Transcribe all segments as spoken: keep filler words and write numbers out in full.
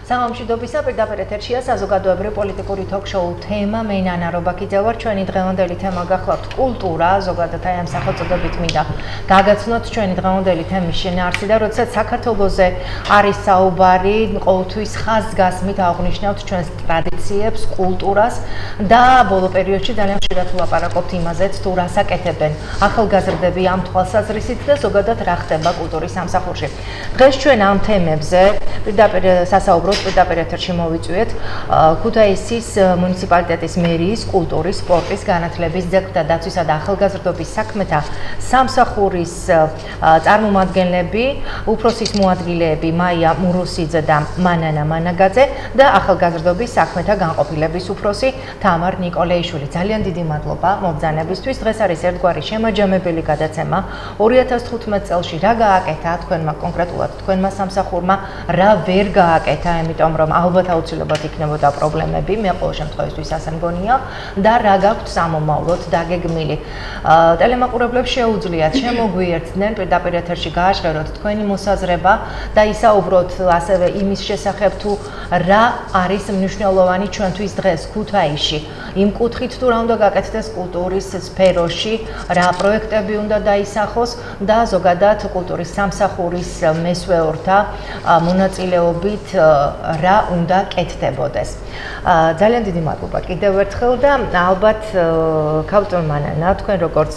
სამომშვიდობისა პირდაპირ ეთერშია საზოგადოებრივი პოლიტიკური ток-შოუ თემა მე ნანა რობაქიძე ვარ. ჩვენი დღევანდელი თემა გახლავთ კულტურა, ზოგადად აი ამ სახელწოდებით მინდა გაგაცნოთ ჩვენი დღევანდელი თემის შინაარსი და როდესაც საქართველოზე არის საუბარი, ყოველთვის ხაზგასმით აღნიშნავთ ჩვენს ტრადიციებს, კულტურას და ბოლო პერიოდში ძალიან ხშირად ვლაპარაკობთ იმაზეც, თუ რას აკეთებენ ახალგაზრდები ამ თვალსაზრისით და ზოგადად რა ხდება კულტურის სამსახურში. დღეს ჩვენ ამ თემებზე პირდაპირ სასაუბროთ პირდაპირ ეთერში მოვიწვიეთ ქუთაისის მუნიციპალიტეტის მერიის კულტურის, სპორტის, განათლების, ძეგლთა დაცვისა და ახალგაზრდობის საქმეთა სამსახურის წარმომადგენლები, უფროსის მოადგილეები მაია მურუსიძე და მანანა მანაგაძე და ახალგაზრდობის საქმეთა განყოფილების უფროსი თამარ ნიკოლეიშვილი. ძალიან დიდი მადლობა მობრძანებისთვის. დღეს არის ერთგვარი შემაჯამებელი გადაცემა. ორი ათას თხუთმეტ წელს რა გააკეთა თქვენმა კონკრეტულად თქვენმა სამსახურმა, რა ვერ გააკეთა, იმიტომ რომ ალბათ აუცილებლად იქნებოდა პრობლემები, მე ყოველ შემთხვევაში ასე მგონია და რა გაქვთ სამომავლოდ დაგეგმილი. ტელემაყურებლებს შეუძლიათ შემოგვიერთდნენ პირდაპირ ეთერში გააჟღეროთ თქვენი მოსაზრება და ისაუბროთ ასევე იმის შესახებ თუ რა არის მნიშვნელოვანი ჩვენთვის დღეს ქუთაისში. იმ კუთხით თუ რა უნდა გაკეთდეს კულტურის სფეროში, რა პროექტები უნდა დაისახოს და ზოგადად კულტურის სამსახურის მესვეორთა მონაწილეობით რა უნდა კეთდებოდეს. ძალიან დიდი მადლობა კიდევ ერთხელ და ალბათ ქალბატონ მანანა, თქვენ როგორც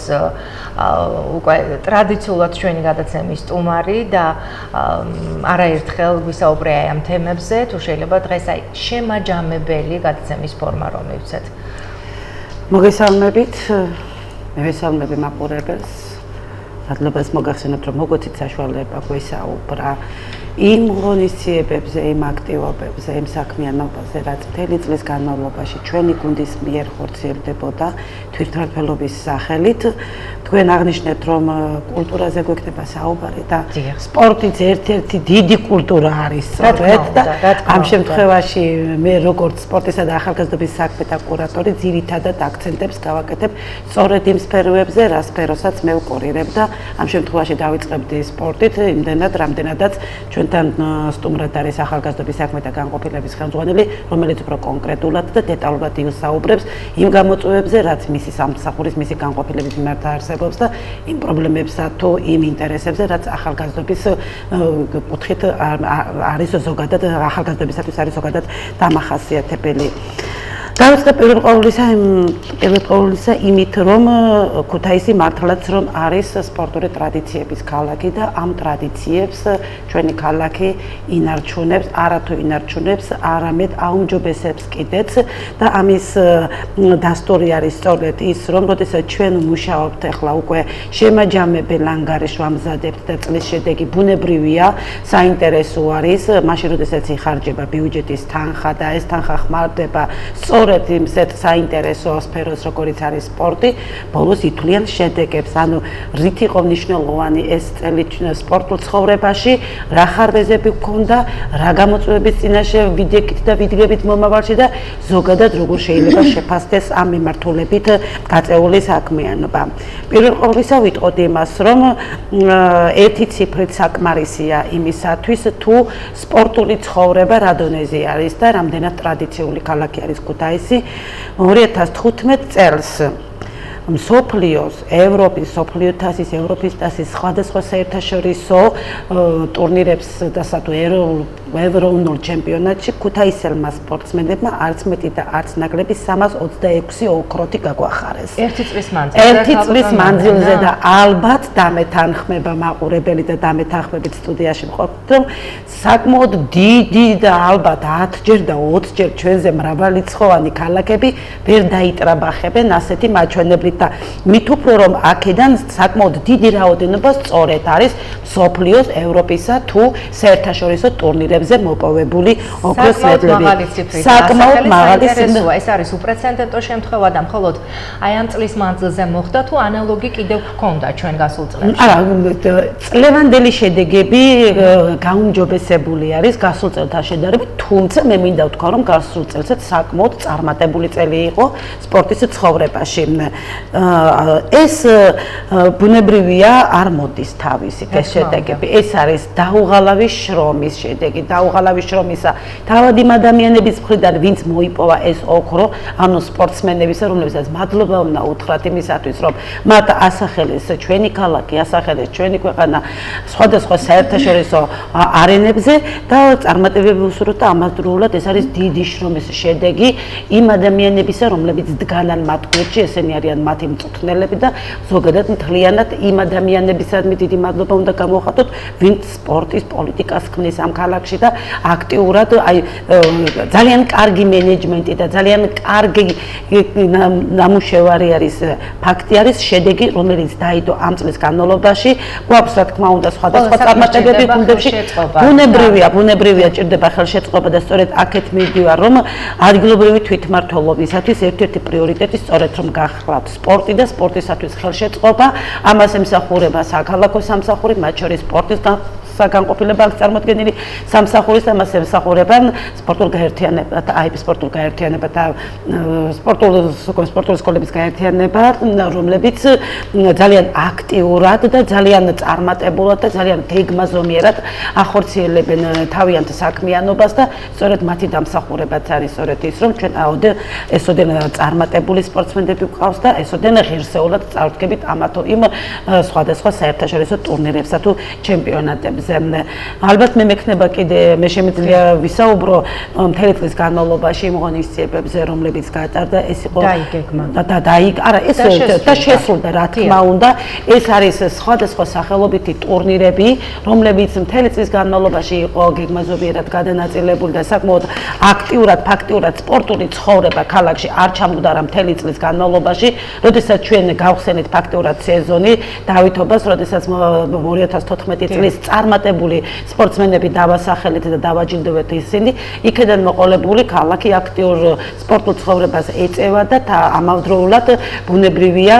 უკვე ტრადიციულად ჩვენი გადაცემის სტუმარი და არაერთხელ ვისაუბრე ამ თემებზე, თუ შეიძლება დღეს აი შემაჯამებელი გადაცემის ფორმა რომ მივცეთ. მოგესალმებით, მე ვესალმები მაყურებელს. მადლობას მოგახსენებთ, რომ მოგვეცით საშუალება გვესაუბრა იმ ღონისძიებებზე, იმ აქტივობებზე, იმ საქმიანობაზე, რაც მთელი წლის განმავლობაში ჩვენი გუნდის მიერ ხორციელდებოდა თვითმმართველობის სახელით. თქვენ აღნიშნეთ, რომ კულტურაზე გვექნება საუბარი და სპორტიც ერთ-ერთი დიდი კულტურა არის სწორედ და ამ შემთხვევაში მე როგორც სპორტისა და ახალგაზრდობის საქმეთა კურატორი ძირითადად აქცენტებს გავაკეთებ სწორედ იმ სფეროებზე, რა სფეროსაც მე ვკურირებ და ამ შემთხვევაში დავიწყებდი სპორტით, იმდენად, რამდენადაც ჩვენთან სტუმრად არის ახალგაზრდობის საქმეთა განყოფილების ხელმძღვანელი, რომელიც უფრო კონკრეტულად და დეტალურად ისაუბრებს იმ გამოწვევებზე, რაც მისი სამსახურის, მისი განყოფილების მიმართ არსებობს და იმ პრობლემებსა თუ იმ ინტერესებზე, რაც ახალგაზრდობის კუთხით არის ზოგადად ახალგაზრდებისათვის არის ზოგადად დამახასიათებელი. დავიწყე პირველ ყოვლისა პირველ ყოვლისა იმით, რომ ქუთაისი მართლაც რომ არის სპორტული ტრადიციების ქალაქი და ამ ტრადიციებს ჩვენი ქალაქი ინარჩუნებს, არათუ ინარჩუნებს, არამედ აუმჯობესებს კიდეც და ამის დასტური არის სწორედ ის, რომ როდესაც ჩვენ მუშაობთ ახლა უკვე შემაჯამებელ ანგარიშს ვამზადებთ და წლის შედეგი ბუნებრივია, საინტერესო არის, მაშინ როდესაც იხარჯება ბიუჯეტის თანხა და ეს თანხა ხმარდება სწორედ იმსეთ საინტერესო სფეროს, როგორიც არის სპორტი, ბოლოს ითვლიან შედეგებს. ანუ რით იყო მნიშვნელოვანი ეს წელი სპორტულ ცხოვრებაში, რა ხარვეზები გქონდა, რა გამოწვევების წინაშე ვიდექით და ვიდგებით მომავალში და ზოგადად როგორ შეიძლება შეფასდეს ამ მიმართულებით გაწეული საქმიანობა. პირველ ყოვლისა ვიტყოდი იმას, რომ ერთი ციფრით საკმარისია იმისათვის, თუ სპორტული ცხოვრება რა დონეზე არის და რამდენად ტრადიციული ქალაქი არის ქუთაისი. ორი ათას თხუთმეტ წელს მსოფლიოს, ევროპის, მსოფლიო თასის, ევროპის თასის სხვადასხვა საერთაშორისო ტურნირებს და სათუ ევროუნულ ჩემპიონატში ქუთაისელმა სპორტსმენებმა არც მეტი და არც ნაკლები სამას ოცდაექვსი ოქროთი გაგვახარეს. ერთი წლის მანძილზე. ერთი წლის მანძილზე და ალბათ დამეთანხმება მაყურებელი და დამეთანხმებით სტუდიაში მყოფთ, რომ საკმაოდ დიდი და ალბათ ათჯერ და ოცჯერ ჩვენზე მრავალრიცხოვანი ქალაქები ვერ დაიტრაბახებენ ასეთი მაჩვენებლით და მით უფრო რომ აქედან საკმაოდ დიდი რაოდენობა სწორედ არის მსოფლიოს, ევროპისა თუ საერთაშორისო ტურნირებზე მოპოვებული ოქროს მედლები. საკმაოდ მაღალი ციფრია. ეს არის უპრეცედენტო შემთხვევა და მხოლოდ აი ამ წლის მანძილზე მოხდა თუ ანალოგი კიდევ ჰქონდა ჩვენ გასულ წლებში? არა, წლევანდელი შედეგები გაუმჯობესებული არის გასულ წელთან შედარებით, თუმცა მე მინდა ვთქვა, რომ გასულ წელსაც საკმაოდ წარმატებული წელი იყო სპორტის ცხოვრებაში. ეს ბუნებრივია არ მოდის თავისით ეს შედეგები. ეს არის დაუღალავი შრომის შედეგი დაუღალავი შრომისა თავად იმ ადამიანების მხრიდან ვინც მოიპოვა ეს ოქრო ანუ სპორტსმენებისა რომლებსაც მადლობა უნდა უთხრათ იმისათვის რომ მათ ასახელეს ჩვენი ქალაქი ასახელეს ჩვენი ქვეყანა სხვადასხვა საერთაშორისო არენებზე და წარმატებები უსურვოთ და ამავდროულად ეს არის დიდი შრომის შედეგი იმ ადამიანებისა რომლებიც დგანან მათ გვერდში ესენი არიან მათი მწვრთნელები და ზოგადად მთლიანად იმ ადამიანებისადმი დიდი მადლობა უნდა გამოვხატოთ ვინც სპორტის პოლიტიკას ქმნის ამ ქალაქში და აქტიურად აი ძალიან კარგი მენეჯმენტი და ძალიან კარგი ნამუშევარი არის ფაქტი არის შედეგი რომელიც დაიდო ამ წლის განმავლობაში გვაქვს რა თქმა უნდა სხვადასხვა წარმატებები გუნდებში ბუნებრივია ბუნებრივია ჭირდება ხელშეწყობა და სწორედ აქეთ მივდივარ რომ ადგილობრივი თვითმმართველობისათვის ერთ-ერთი პრიორიტეტი სწორედ რომ გახლავთ სპორტი და სპორტისათვის ხელშეწყობა ამას ემსახურება საქალაქო სამსახური მათ შორის სპორტის განყოფილება აქვს წარმოქმნილი სამსახურის და მას ემსახურებიან სპორტულ გაერთიანებათა აი სპორტულ გაერთიანებათა სპორტულ სპორტული სკოლების გაერთიანება რომლებიც ძალიან აქტიურად და ძალიან წარმატებულად და ძალიან გეგმაზომიერად ახორციელებენ თავიანთ საქმიანობას და სწორედ მათი დამსახურებაც არის სწორედ ის რომ ჩვენ აუდე ესოდენ წარმატებული სპორტსმენები გვყავს და ესოდენ ღირსეულად წარდგებით ამა თუ იმ სხვადასხვა საერთაშორისო ტურნირებსა თუ ჩემპიონატებზე ალბათ მე მექნება კიდე მე შემიძლია ვისაუბრო მთელი წლის განმავლობაში იმ ღონისძიებებზე რომლებიც გაატარდა ეს იყო და დაიგ არა ეს და შესრულდა რა თქმა უნდა ეს არის სხვადასხვა სახელობითი ტურნირები რომლებიც მთელი წლის განმავლობაში იყო გეგმაზობიერად გადანაწილებული და საკმაოდ აქტიურად ფაქტიურად სპორტული ცხოვრება ქალაქში არ ჩამდგარა მთელი წლის განმავლობაში როდესაც ჩვენ გავხსენით ფაქტიურად სეზონი დავითობას როდესაც ორი ათას თოთხმეტი წლის წარმატებული სპორტსმენები დავასახელეთ და დავაჯილდოვეთ ისინი იქედან მოყოლებული ქალაქი აქტიურ სპორტულ ცხოვრებას ეწევა და ამავდროულად ბუნებრივია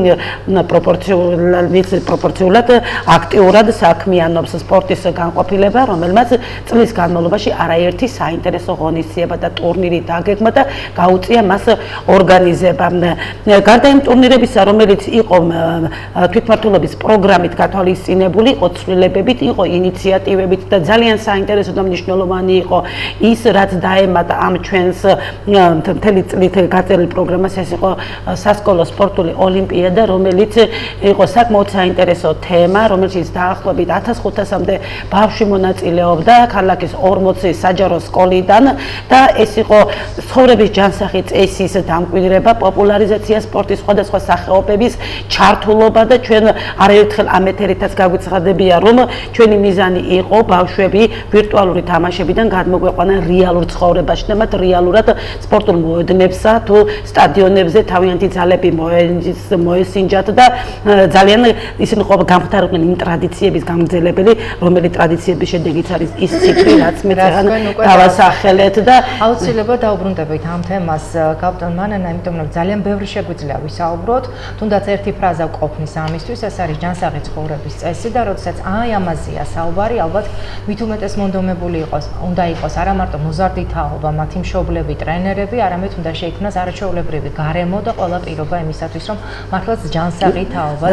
პროპორციულად აქტიურად საქმიანობს სპორტის განყოფილება რომელმაც წლის განმავლობაში არაერთი საინტერესო ღონისძიება და ტურნირი დაგეგმა და გაუწია მას ორგანიზება გარდა იმ ტურნირებისა რომელიც იყო თვითმმართველობის პროგრამით გათვალისწინებული იყო ცვლილებებით იყო ინიციატივებით და ძალიან საინტერესო და მნიშვნელოვანი იყო ის რაც დაემატა ამ ჩვენს მთელი წლით გაწერილ პროგრამას ეს იყო სასკოლო სპორტული ოლიმპიადა რომელიც იყო საკმაოდ საინტერესო თემა რომელშიც დაახლოებით ათას ხუთასამდე ბავშვი მონაწილეობდა ქალაქის ორმოცი საჯარო სკოლიდან და ეს იყო ცხოვრების ჯანსაღი წესის დამკვიდრება პოპულარიზაცია სპორტის სხვადასხვა სახეობების ჩართულობა და ჩვენ არაერთხელ ამ ეთერითაც გაგვიცხადებია რომ ჩვენი მიზანი იყო ბავშვები ვირტუალური თამაშებიდან გადმოგვეყვანა რეალურ ცხოვრებაში და მათ რეალურად სპორტულ მოედნებსა თუ სტადიონებზე თავიანთი ძალები მოესინჯათ და ძალიან ისინი გამხდარობდნენ იმ ტრადიციების გამგზელებელი რომელი ტრადიციების შედეგიც არის ის ციკლი რაც მე ძალიან დავასახელეთ და აუცილებლად დაუბრუნდებით ამ თემას კაპიტან მანანა იმიტომ რომ ძალიან ბევრი შეგვიძლია ვისაუბროთ თუნდაც ერთი ფრაზა ვყოფნის ამისთვის ეს არის ჯანსაღი ცხოვრების წესი და როდესაც აი ამაზეა საუბარი ალბათ მით უმეტეს მონდომებული იყოს უნდა იყოს არა მარტო მოზარდი თაობა მათი მშობლები ტრენერები არამედ უნდა შეიქმნას არაჩვეულებრივი გარემო და ყველა პირობა იმისათვის რომ მართლაც ჯანსაღი თაობა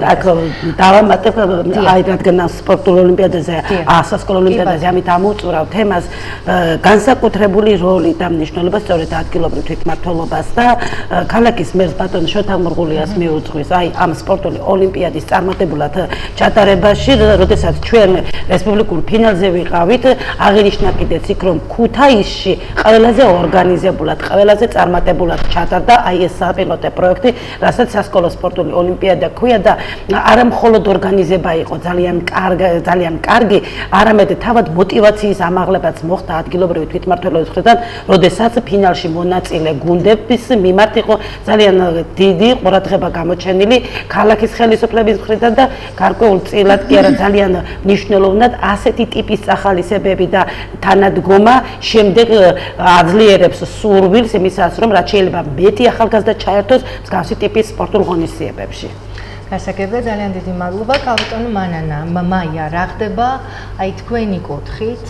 დავამატებ აი რადგან სპორტულ ოლიმპიადაზე სასკოლო ოლიმპიადაზე ამით ამოუწურავ თემას განსაკუთრებული როლი და მნიშვნელობა სწორედ ადგილობრივ თვითმმართველობას და ქალაქის მერს ბატონ შოთა მურღულიას მიუძღვის აი ამ სპორტული ოლიმპიადის წარმატებულად ჩატარებაში როდესაც ჩვენ რესპუბლიკურ ფინალზე ვიყავით აღინიშნა კიდეც იქ რომ ქუთაისში ყველაზე ორგანიზებულად ყველაზე წარმატებულად ჩატარდა აი ეს საპილოტო პროექტი რასაც სასკოლო სპორტული ოლიმპიადა ქვია და არა მხოლოდ ორგანიზება იყო ძალიან კარგი ძალიან კარგი არამედ თავად მოტივაციის ამაღლებაც მოხდა ადგილობრივი თვითმმართველობის მხრიდან როდესაც ფინალში მონაწილე გუნდების მიმართ იყო ძალიან დიდი ყურადღება გამოჩენილი ქალაქის ხელისუფლების მხრიდან და გარკვეულწილად კი არა ძალიან მნიშვნელოვნად ასეთი ტიპის სახალისებები და თანადგომა შემდეგ აძლიერებს სურვილს იმისას რომ რაც შეიძლება მეტი ახალგაზრდა ჩაერთოს მსგავსი ტიპის სპორტულ ღონისძიებებში. გასაგებია ძალიან დიდი მადლობა კაპიტან მანანა. მაია რა ხდება აი თქვენი კუთხით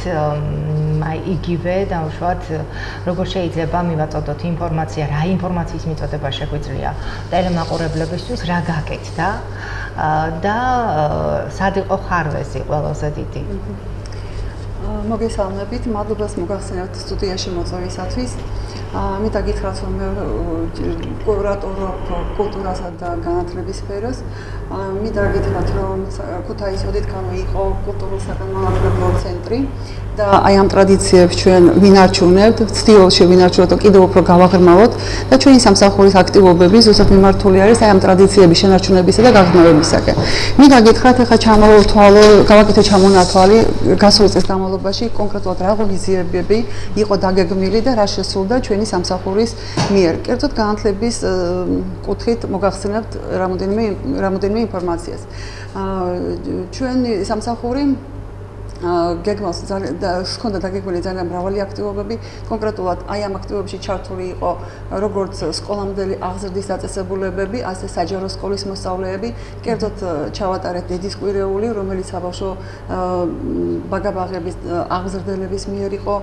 აი იგივე დავუშვათ როგორ შეიძლება მივაწოდოთ ინფორმაცია რა ინფორმაციის მიწოდება შეგვიძლია ტელემაყურებლებისთვის რა გაკეთდა და სად იყო ხარვეზი ყველაზე დიდი მოგესალმებით, მადლობას მოგახსენებთ სტუდიაში მოწვევისათვის. მინდა გითხრათ, რომ მე კურატორობ კულტურასა და განათლების სფეროს. მინდა გითხრათ, რომ ქუთაისი ოდით გამოიყო კულტურულ-საგანმანათლებლო ცენტრი და აი ამ ტრადიციებს ჩვენ ვინარჩუნებთ, ცდილში ვინარჩუნებთ და კიდევ უფრო გავაღრმავოთ და ჩვენი სამსახურის აქტივობები ზუსტად მიმართული არის აი ამ ტრადიციების შენარჩუნებისა და გაღრმავებისაკენ. მინდა გითხრათ, ახლა ჩამოვთვალო, გავაკეთე ჩამონათვალი გასულ წლის განმავლობაში კონკრეტულად რა ღონისძიებები იყო დაგეგმილი და რა შესრულდა ჩვენი სამსახურის მიერ. კერძოდ განათლების კუთხით მოგახსენებთ რამოდენიმე რამოდენიმე ინფორმაციას. ჩვენი სამსახური გეგმავს ჰქონდა დაგეგმილი ძალიან მრავალი აქტივობები, კონკრეტულად აი ამ აქტივობებში ჩართული იყო როგორც სკოლამდელი აღზრდის დაწესებულებები, ასე საჯარო სკოლის მოსწავლეები, კერძოდ ჩავატარეთ დედის კვირეული, რომელიც საბავშვო ბაგაბაღების აღზრდელების მიერ იყო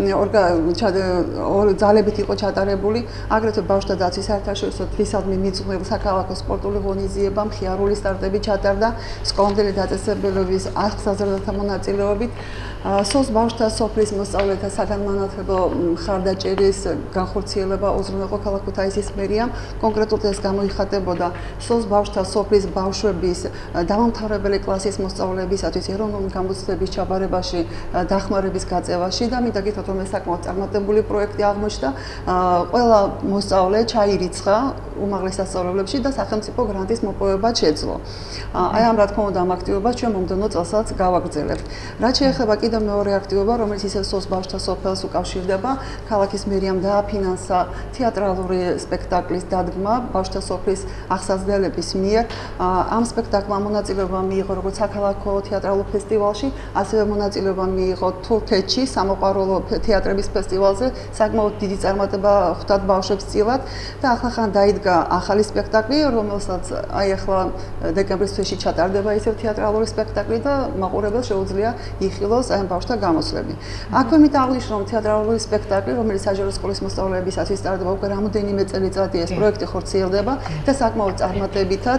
ძალებით იყო ჩატარებული, აგრეთვე ბავშვთა დაცვის საერთაშორისო თვისადმი მიძღვნილ საქალაქო სპორტული ღონისძიება, მხიარული სტარტები ჩატარდა, სკოლამდელი დაწესებულების აღზრდათა მონაწილეობით სოს ბავშვთა სოფლის მოსწავლეთა საგანმანათლებლო მხარდაჭერის განხორციელება უზრუნველყო ქალაქ ქუთაისის მერიამ. კონკრეტულად ეს გამოიხატებოდა სოს ბავშვთა სოფლის ბავშვების დამამთავრებელი კლასის მოსწავლეებისათვის ეროვნული გამოცდების ჩაბარებაში დახმარების გაწევაში და მინდა გითხრათ, რომ ეს საკმაოდ წარმატებული პროექტი აღმოჩნდა. ყველა მოსწავლე ჩაირიცხა უმაღლეს სასწავლებლებში და სახელმწიფო გრანტის მოპოვება შეძლო. აი ამ რა თქმა უნდა ამ აქტივობას ჩვენ მომდევნო წელსაც გავაგრძელებთ. რაც შეეხება კიდევ მეორე აქტივობა, რომელიც ისევ სოს ბავშვთა სოფელს უკავშირდება, ქალაქის მერიამ დააფინანსა თეატრალური სპექტაკლის დადგმა ბავშვთა სოფლის აღსაზრდელების მიერ. ამ სპექტაკლმა მონაწილეობა მიიღო როგორც საქალაქო თეატრალურ ფესტივალში, ასევე მონაწილეობა მიიღო თურქეთში სამოყვარულო თეატრების ფესტივალზე. საკმაოდ დიდი წარმატება ხვდათ ბავშვებს წილად და ახლახან დაიდგა ახალი სპექტაკლი, რომელსაც აი ახლა დეკემბრის თვეში ჩატარდება ისევ თეატრალური სპექტაკლი და მაყურებელს შეუძლია იხილოს აი ამ ბავშვთა გამოსვლები. აქვე მით აღნიშნო, რომ თეატრალური სპექტაკლი, რომელიც საჯარო სკოლის მოსწავლეებისათვის ტარდება უკვე რამოდენიმე წელიწადია, ეს პროექტი ხორციელდება და საკმაოდ წარმატებითაც.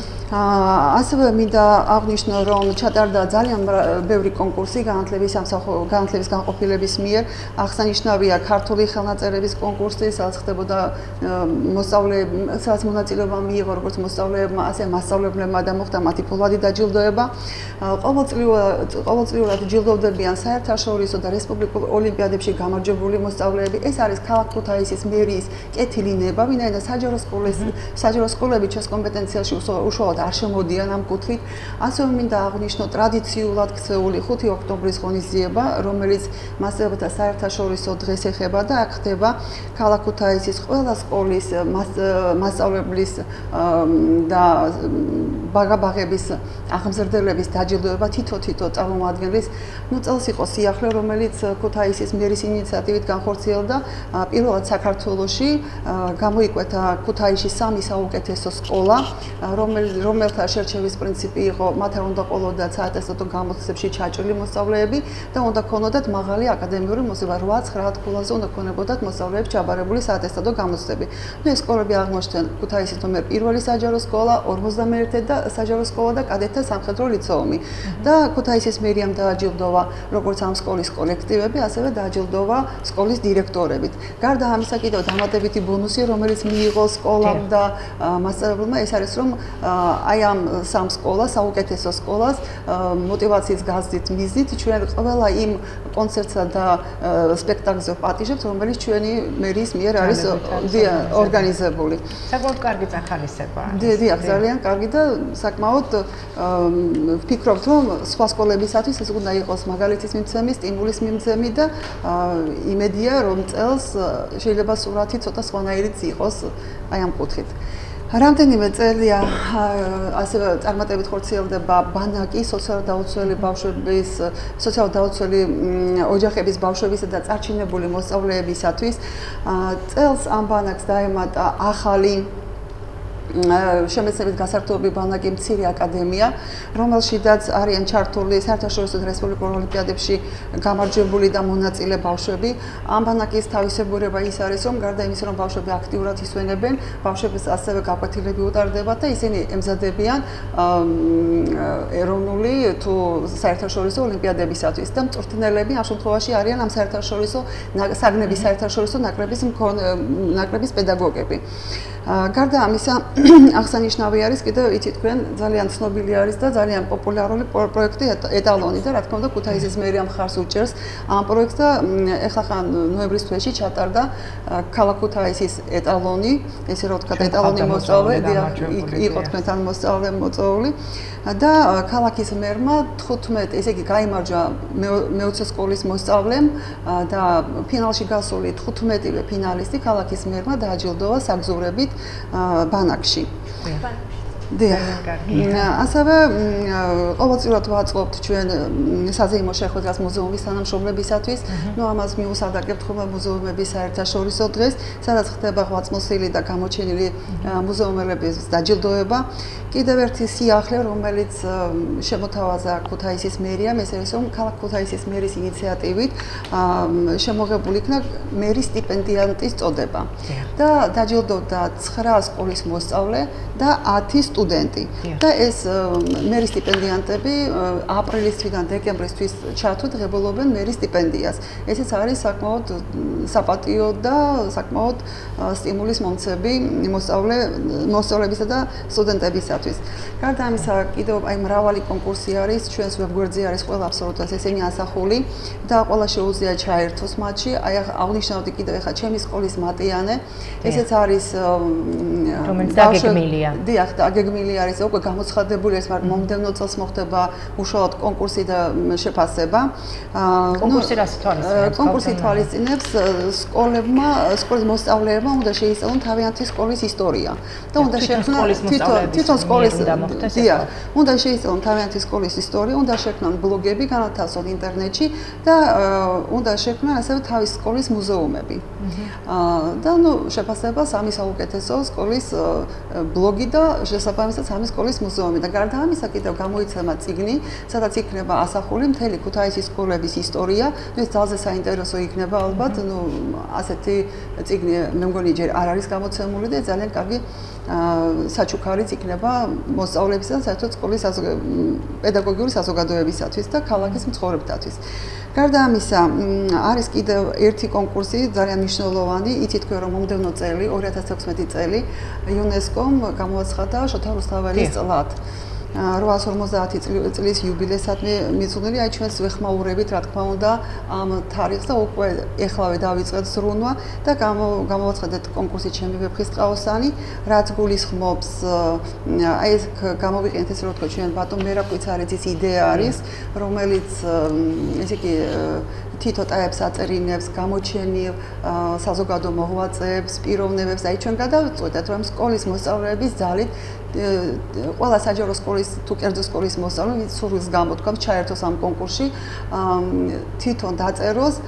ასევე მინდა აღნიშნო, რომ ჩატარდა ძალიან ბევრი კონკურსი განათლების სამსახურო განათლების განყოფილების მიერ. აღსანიშნავია ქართული ხელნაწერების კონკურსი, სადაც ხდებოდა მოსწავლეები, სადაც მონაწილეობა მიიღო როგორც მოსწავლეებმა, ასე მასწავლებლებმა და მოხდა მათი ფულადი დაჯილდოება. ყოველწლიურად ყოველწლიურად ჯილდოვდებიან საერთაშორისო და რესპუბლიკურ ოლიმპიადებში გამარჯვებული მოსწავლეები. ეს არის ქალაქ ქუთაისის მერიის კეთილი ნება, ვინაიდან საჯარო სკოლის საჯარო სკოლები ჩვენს კომპეტენციაში უშუალოდ არ შემოდიან ამ კუთხით. ასევე მინდა აღნიშნო ტრადიციულად ქცეული ხუთი ოქტომბრის ღონისძიება, რომელიც მასწავლებელთა საერთაშორისო დღეს ეხება და აქ ხდება ქალაქ ქუთაისის ყველა სკოლის მასწავლებლის და ბაგაბაღების აღმზრდელების დაჯილდოება თითო-თითო წარმომადგენლის. ნუ წელს იყო სიახლე, რომელიც ქუთაისის მერის ინიციატივით განხორციელდა. პირველად საქართველოში გამოიკვეთა ქუთაისში სამი საუკეთესო სკოლა, რომელთა შერჩევის პრინციპი იყო, მათ არ უნდა ყოლოდათ საატესტატო გამოცდებში ჩაჭრილი მოსწავლეები და უნდა ქონოდათ მაღალი აკადემიური მოსწავლეობა, რვა ცხრა ქულაზე უნდა ქონებოდათ მოსწავლეებს ჩაბარებული საატესტატო გამოცდები. ნუ ეს სკოლები აღმოჩნდნენ ქუთაისის ნომერ პირველი საჯარო სკოლა, ორმოცდამეერთე და საჯარო სკოლა და კადეტთა სამხედრო ლიცეუმი. და ქუთაისის მერიამ დააჯილდოვა როგორც ამ სკოლის კოლექტივები, ასევე დააჯილდოვა სკოლის დირექტორებით. გარდა ამისა, კიდევ დამატებითი ბონუსი, რომელიც მიიღო სკოლამ და მასწავლებლებმა, ეს არის, რომ აი ამ სამ სკოლას, საუკეთესო სკოლას мотиваციის გაზრდით მიზნით ჩვენ ყველა იმ კონცერტსა და სპექტაკლზე პატიჟებთ, რომელიც ჩვენი მერის მიერ არის ორგანიზებული. საკმაოდ კარგი წახალისებაა. დიახ, ძალიან კარგი და საკმაოდ ვფიქრობთ, რომ სხვა სკოლებისათვის ეს უნდა იყოს მაგალითის მიმცემი, სტიმულის მიმცემი და იმედია, რომ წელს შეიძლება სურათი ცოტა სხვანაირიც იყოს აი ამ კუთხით. რამდენიმე წელია ასევე წარმატებით ხორციელდება ბანაკი სოციალურად დაუცველი ბავშვების, სოციალურად დაუცველი ოჯახების ბავშვებისა და წარჩინებული მოსწავლეებისათვის. წელს ამ ბანაკს დაემატა ახალი შემეცნებით გასართობი ბანაკი მცირე აკადემია, რომელშიდაც არიან ჩართული საერთაშორისო რესპუბლიკურ ოლიმპიადებში გამარჯვებული და მონაწილე ბავშვები. ამ ბანაკის თავისებურება ის არის, რომ გარდა იმისა, რომ ბავშვები აქტიურად ისვენებენ, ბავშვებს ასევე გაკვეთილები უტარდებათ და ისინი ემზადებიან ეროვნული თუ საერთაშორისო ოლიმპიადებისათვის და მწვრთნელები ამ შემთხვევაში არიან ამ საერთაშორისო საგნების საერთაშორისო ნაკრების ნაკრების პედაგოგები. გარდა ამისა, აღსანიშნავი არის კიდევ იცით თქვენ ძალიან ცნობილი არის და ძალიან პოპულარული პროექტი ეტალონი და რა თქმა უნდა ქუთაისის მერია მხარს უჭერს ამ პროექტს და ეხლა ხან ნოემბრის თვეში ჩატარდა ქალაქ ქუთაისის ეტალონი, ესე რომ ვთქვათ ეტალონი მოსწავლე იყო თქვენთან მოსწავლე მოწვეული და ქალაქის მერმა თხუთმეტ, ესე იგი გაიმარჯვა მეოცე სკოლის მოსწავლემ და ფინალში გასული თხუთმეტივე ფინალისტი ქალაქის მერმა დააჯილდოვა საგზურებით ბანაკში. ასევე ყოველწლიურად ვაწყობთ ჩვენ საზეიმო შეხვედრას მუზეუმის თანამშრომლებისათვის. ნუ ამას მიუსადაგებთ ხოლმე მუზეუმების საერთაშორისო დღეს, სადაც ხდება ღვაწლმოსილი და გამოჩენილი მუზეუმელების დაჯილდოება. კიდევ ერთი სიახლე, რომელიც შემოთავაზა ქუთაისის მერიამ, ეს არის, რომ ქალაქ ქუთაისის მერის ინიციატივით შემოღებული იქნა მერის სტიპენდიანტის წოდება. და დაჯილდოვდა ცხრა სკოლის მოსწავლე და ათი სტუდენტი. და ეს მერის სტიპენდიანტები აპრილის თვიდან დეკემბრისთვის ჩათვლით ღებულობენ მერის სტიპენდიას. ესეც არის საკმაოდ საპატიო და საკმაოდ სტიმულის მომცემი მოსწავლე მოსწავლებისა და სტუდენტებისათვის. გარდა ამისა, კიდევ აი მრავალი კონკურსი არის, ჩვენს ვებგვერდზე არის ყველა აბსოლუტურად ესენი ასახული და ყველა შეუძლია ჩაერთოს მათში. აი აღნიშნავდი კიდევ ახლა ჩემი სკოლის მატიანე, ესეც არის რომელიც დაგეგმილია. დიახ, დაგეგმილი არის, უკვე გამოცხადებული არის, მაგრამ მომდევნო წელს მოხდება უშუალოდ კონკურსი და შეფასება. კონკურსი რას ითვალისწინებს? კონკურსი ითვალისწინებს სკოლებმა, სკოლის მოსწავლეებმა უნდა შეისწავლონ თავიანთი სკოლის ისტორია და უნდა შექმნან თვითონ სკოლის დიახ, უნდა შეისწავლონ თავიანთი სკოლის ისტორია, უნდა შექმნან ბლოგები, განათავსონ ინტერნეტში და უნდა შექმნან ასევე თავის სკოლის მუზეუმები. და ნუ შეფასება სამი საუკეთესო სკოლის ბლოგი და შესაბამისად სამი სკოლის მუზეუმი და გარდა ამისა კიდევ გამოიცემა წიგნი, სადაც იქნება ასახული მთელი ქუთაისის სკოლების ისტორია. ეს ძალზე საინტერესო იქნება ალბათ, ნუ ასეთი წიგნი მე მგონი ჯერ არ არის გამოცემული და ძალიან კარგი საჩუქარიც იქნება მოსწავლეებისა და საერთოდ სკოლის პედაგოგიური საზოგადოებისათვის და ქალაქის მცხოვრებთათვის. გარდა ამისა, არის კიდევ ერთი კონკურსი, ძალიან მნიშვნელოვანი, იცით თქვენ რომ მომდევნო წელი, ორი ათას ექვსმეტი წელი, იუნესკომ გამოაცხადა შოთა რუსთაველის წლად. რვაას ორმოცდაათი წლის იუბილეისადმი მიწვდილი, აი ჩვენს ვეხმაურებით, რა თქმა უნდა, ამ თარიღს და უკვე ეხლავე დავიწყეთ ზრუნვა და გამოაცხადეთ კონკურსი ჩემი ვეფხისტყაოსანი, რაც გულისხმობს, აი ეს გამოვიყენეთ ესე რომ ვთქვათ, ჩვენ ბატონ მერაკვიცარიძის იდეა არის, რომელიც ესე იგი თითო ტაეპს აწერინებს, გამოჩენილ საზოგადო მოღვაწეებს, პიროვნებებს, აი ჩვენ გადავწყვეტეთ, რომ სკოლის მოსწავლეების ძალით ყველა საჯარო სკოლის თუ კერძო სკოლის მოსწავლე სურვილს გამოთქვამს ჩაერთოს ამ კონკურსში, თვითონ დაწეროს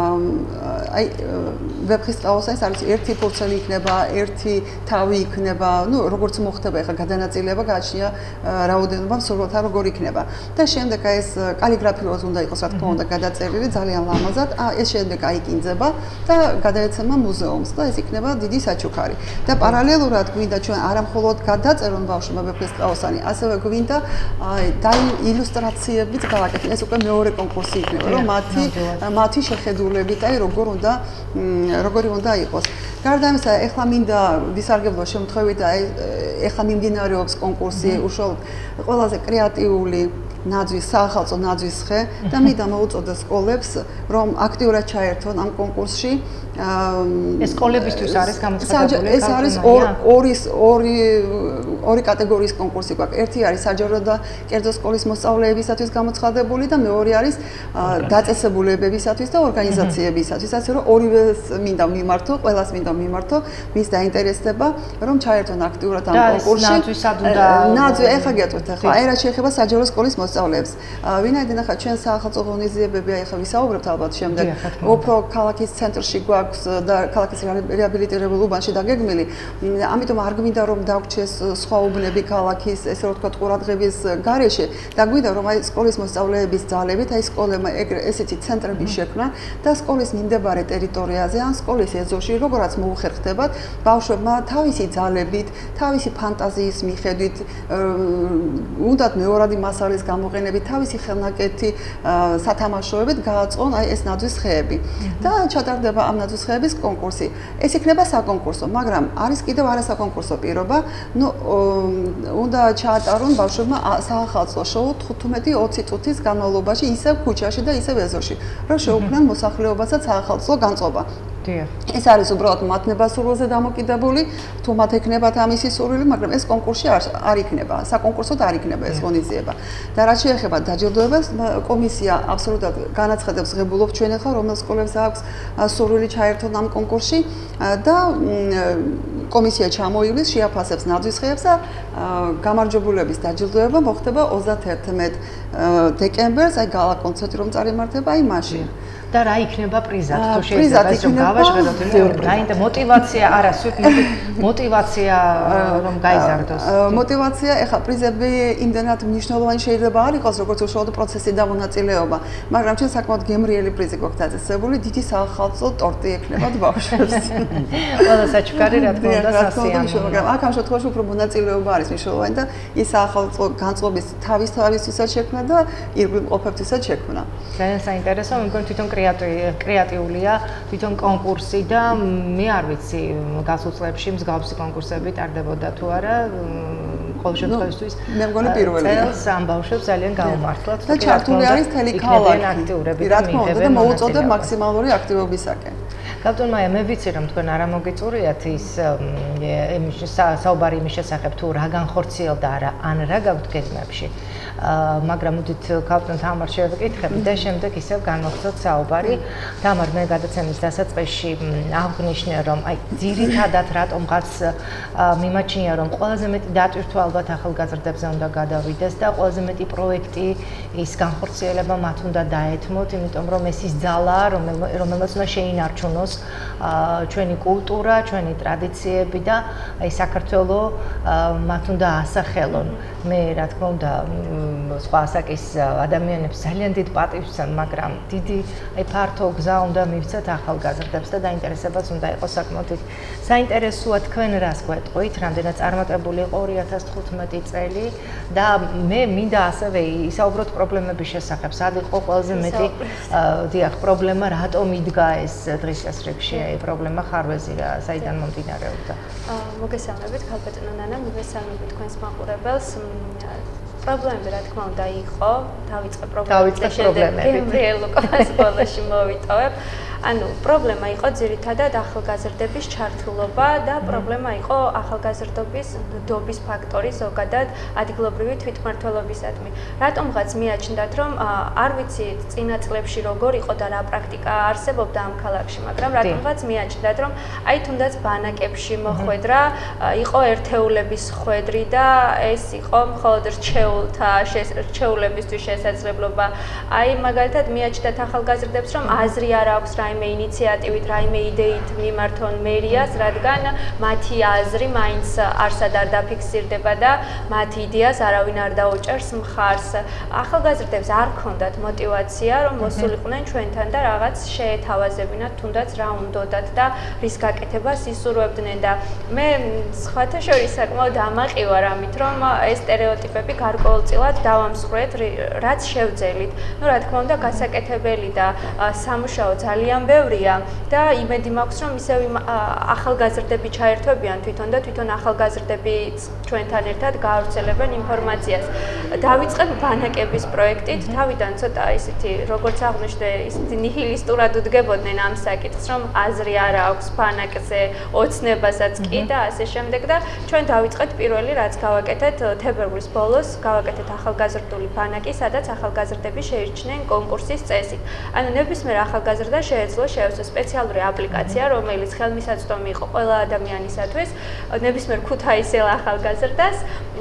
აი ვეფხისტყაოსანის არის ერთი ფურცელი იქნება, ერთი თავი იქნება, ну, როგორც მოხდება ახლა გადანაწილება, გააჩნია რაოდენობა მსურველთა როგორ იქნება. და შემდეგ აი ეს კალიგრაფიულად უნდა იყოს, რა თქმა უნდა, გადაწერილი ძალიან ლამაზად, ეს შემდეგ აიკინძება და გადაეცემა მუზეუმს და ეს იქნება დიდი საჩუქარი. და პარალელურად გვინდა ჩვენ არა მხოლოდ გადაწერონ ბავშვებმა ვეფხისტყაოსანი, ასევე გვინდა ილუსტრაციებიც გავაკეთოთ. ეს უკვე მეორე კონკურსი იქნება, რომ მათი მათი შეხედულებით, აი როგორ უნდა როგორი უნდა იყოს. გარდა ამისა, ეხლა მინდა ვისარგებლო შემთხვევით, აი ეხლა მიმდინარეობს კონკურსი უშუალოდ ყველაზე კრეატიული ნაძვის საახალწლო ნაძვის ხე და მინდა მოუწოდო სკოლებს, რომ აქტიურად ჩაერთონ ამ კონკურსში. ეს სკოლებისთვის არის გამოცხადებული. ეს არის ორი ორი ორი კატეგორიის კონკურსი გვაქვს. ერთი არის საჯარო და კერძო სკოლის მოსწავლეებისათვის გამოცხადებული და მეორე არის დაწესებულებებისათვის და ორგანიზაციებისათვის. ასე რომ ორივეს მინდა მიმართო, ყველას მინდა მიმართო, ვის დაინტერესდება, რომ ჩაერთონ აქტიურად ამ კონკურსში. ნაძვისად უნდა ნაძვი ეხლა გეტყვით ახლა. აი რა შეიძლება საჯარო სკოლის მოსწავლეებს მოსწავლეებს. ვინაიდან ახლა ჩვენ საახალწლო ღონისძიებები აი ხა ვისაუბრებთ ალბათ შემდეგ უფრო ქალაქის ცენტრში გვაქვს და ქალაქის რეაბილიტირებულ უბანში დაგეგმილი. ამიტომ არ გვინდა რომ დაგვრჩეს სხვა უბნები ქალაქის ესე რომ ვთქვათ ყურადღების გარეშე და გვინდა რომ აი სკოლის მოსწავლეების ძალებით აი სკოლებმა ესეთი ცენტრები შექმნა და სკოლის მიმდებარე ტერიტორიაზე ან სკოლის ეზოში როგორაც მოუხერხდებათ ბავშვებმა თავისი ძალებით, თავისი ფანტაზიის მიხედვით, უნდათ მეორადი მასალის გამოყენებით, თავისი ხელნაკეთი სათამაშოებით გააწყონ აი ეს ნაძვის ხეები. და ჩატარდება ამ ნაძვის ხეების კონკურსი. ეს იქნება საკონკურსო, მაგრამ არის კიდევ არასაკონკურსო პირობა, ნუ უნდა ჩაატარონ ბავშვებმა საახალწლო შოუ თხუთმეტი ოცი წუთის განმავლობაში ისევ ქუჩაში და ისევ ეზოში, რომ შეუქმნან მოსახლეობასაც საახალწლო განწყობა. ეს არის უბრალოდ მათ ნებასრულზე დამოკიდებული, თუ მათ ექნებათ ამისი სურვილი, მაგრამ ეს კონკურსი არ იქნება, საკონკურსოდ არ იქნება ეს ღონისძიება. და რაც შეეხება დაჯილდოებას, კომისია აბსოლუტურად განაცხადებს ღებულობს ჩვენ ახლა რომელ სკოლებს აქვს სურვილი ჩაერთონ ამ კონკურსში და კომისია ჩამოივლის, შეაფასებს ნაძვის ხეებს და გამარჯვებულების დაჯილდოება მოხდება ოცდაერთმეტ დეკემბერს, აი გალა კონცერტი რომ წარიმართება აი მაშინ. და რა იქნება პრიზად თუ შეიძლება ეს რომ გავაჟღეროთ რაინდა мотиваცია არა სულ мотиваცია რომ გაიზარდოს мотиваცია ეხა პრიზები იმდენად მნიშვნელოვანი შეიძლება არ იყოს როგორც უშუალოდ პროცესი და მონაწილეობა მაგრამ ჩვენ საკმაოდ გემრიელი პრიზი გვაქვს დაწესებული დიდი საახალწლო ტორტი ექნებათ ბავშვებს ყველა საჩუქარი რა თქმა უნდა სასიამოვნო მაგრამ აქ ამ შემთხვევაში უფრო მონაწილეობა არის მნიშვნელოვანი და ის საახალწლო განწყობის თავის თავისთვისაც შექმნა და ირგვლივ მყოფებთვისაც შექმნა ძალიან საინტერესო მეგონი თვითონ კრეატიულია თვითონ კონკურსი და მე არ ვიცი გასულ წლებში მსგავსი კონკურსები ტარდებოდა თუ არა ყოველ შემთხვევაში მე მგონი პირველია წელს ამ ბავშვებს ძალიან გაუმართლათ და ჩართული არის თელი ქალაქი რა თქმა უნდა და მოუწოდებ მაქსიმალური აქტივობისაკენ გაბტონ მაია მე ვიცი რომ თქვენ არ ამოგიწურიათ ის საუბარი იმის შესახებ თუ რა განხორციელდა არა ან რა გაქვთ გეგმებში მაგრამ მოდით გაბტონ თამარ შევეკითხებ და შემდეგ ისევ განვახცოთ საუბარი თამარ მე გადაცემის დასაწყისში აღნიშნე რომ აი ძირითადად რატომღაც მიმაჩნია რომ ყველაზე მეტი დატვირთვა ალბათ ახალგაზრდებზე უნდა გადავიდეს და ყველაზე მეტი პროექტი ის განხორციელება მათ უნდა დაეთმოთ იმიტომ რომ ეს ის ძალაა რომელმაც უნდა შეინარჩუნოს ჩვენი კულტურა, ჩვენი ტრადიციები და აი საქართველოს მათ უნდა ასახელონ. მე რა თქმა უნდა სხვა ასაკის ადამიანებს ძალიან დიდ პატივს ვცემ, მაგრამ დიდი აი ფართო გზა უნდა მივცეთ ახალგაზრდებს და დაინტერესებაც უნდა იყოს საკმაოდ დიდ. საინტერესოა თქვენ რას გვეტყვით, რამდენად წარმატებული იყო ორი ათას თხუთმეტი წელი და მე მინდა ასევე ისაუბროთ პრობლემების შესახებ. სად იყო ყველაზე მეტი დიახ პრობლემა, რატომ იდგა ეს დღის წესრიგში აი პრობლემა ხარვეზი რა, საიდან მომდინარეობდა? მოგესალმებით, ქალბატონო ნანა, მოგესალმებით თქვენს მაყურებელს. პრობლემები რა თქმა უნდა იყო, დავიწყე პრობლემები და შემდეგ გემრიელ უკავს ბოლოში მოვიტოვებ. ანუ პრობლემა იყო ძირითადად ახალგაზრდების ჩართულობა და პრობლემა იყო ახალგაზრდობის ნდობის ფაქტორი ზოგადად ადგილობრივი თვითმმართველობისადმი. რატომღაც მიაჩნდათ რომ არ ვიცი წინა წლებში როგორ იყო და რა პრაქტიკა არსებობდა ამ ქალაქში, მაგრამ რატომღაც მიაჩნდათ რომ აი თუნდაც ბანაკებში მოხვედრა, იყო ერთეულების ხვედრი და ეს იყო მხოლოდ რჩეულთა რჩეულებისთვის შესაძლებლობა. აი მაგალითად მიაჩნდათ ახალგაზრდებს რომ აზრი არ აქვს რაიმე ინიციატივით, რაიმე იდეით მიმართონ მერიას, რადგან მათი აზრი მაინც არსად არ დაფიქსირდება და მათი იდეას არავინ არ დაუჭერს მხარს. ახალგაზრდებს არ ჰქონდათ мотиваცია, რომ მოსულიყვნენ ჩვენთან და რაღაც შეეთავაზებინათ, თუნდაც რა უნდათ და რის გაკეთებას ისურვებდნენ და მე სხვათა შორის საკმაოდ ამაყი ვარ ამით, რომ ეს სტერეოტიპები გარკვეულწილად დავამსხვრეთ, რაც შევძელით. ნუ რა თქმა უნდა, გასაკეთებელი და სამუშაო ძალიან ბევრია და იმედი მაქვს რომ ისევ ახალგაზრდები ჩაერთვებიან თვითონ და თვითონ ახალგაზრდები ჩვენთან ერთად გაავრცელებენ ინფორმაციას. დავიწყებ ბანაკების პროექტით, თავიდან ცოტა ისეთი როგორც აღნიშნე, ისეთი ნიჰილისტურად უდგებოდნენ ამ საკითხს, რომ აზრი არ აქვს ბანაკზე, ოცნებასაც კი და ასე შემდეგ და ჩვენ დავიწყეთ პირველი რაც გავაკეთეთ თებერვლის ბოლოს, გავაკეთეთ ახალგაზრდული ბანაკი, სადაც ახალგაზრდები შეირჩნენ კონკურსის წესით. ანუ ნებისმიერ ახალგაზრდა შეეძლო შეეძლო სპეციალური აპლიკაცია, რომელიც ხელმისაწვდომი იყო ყველა ადამიანისათვის, ნებისმიერ ქუთაისელ ახალგაზრდას.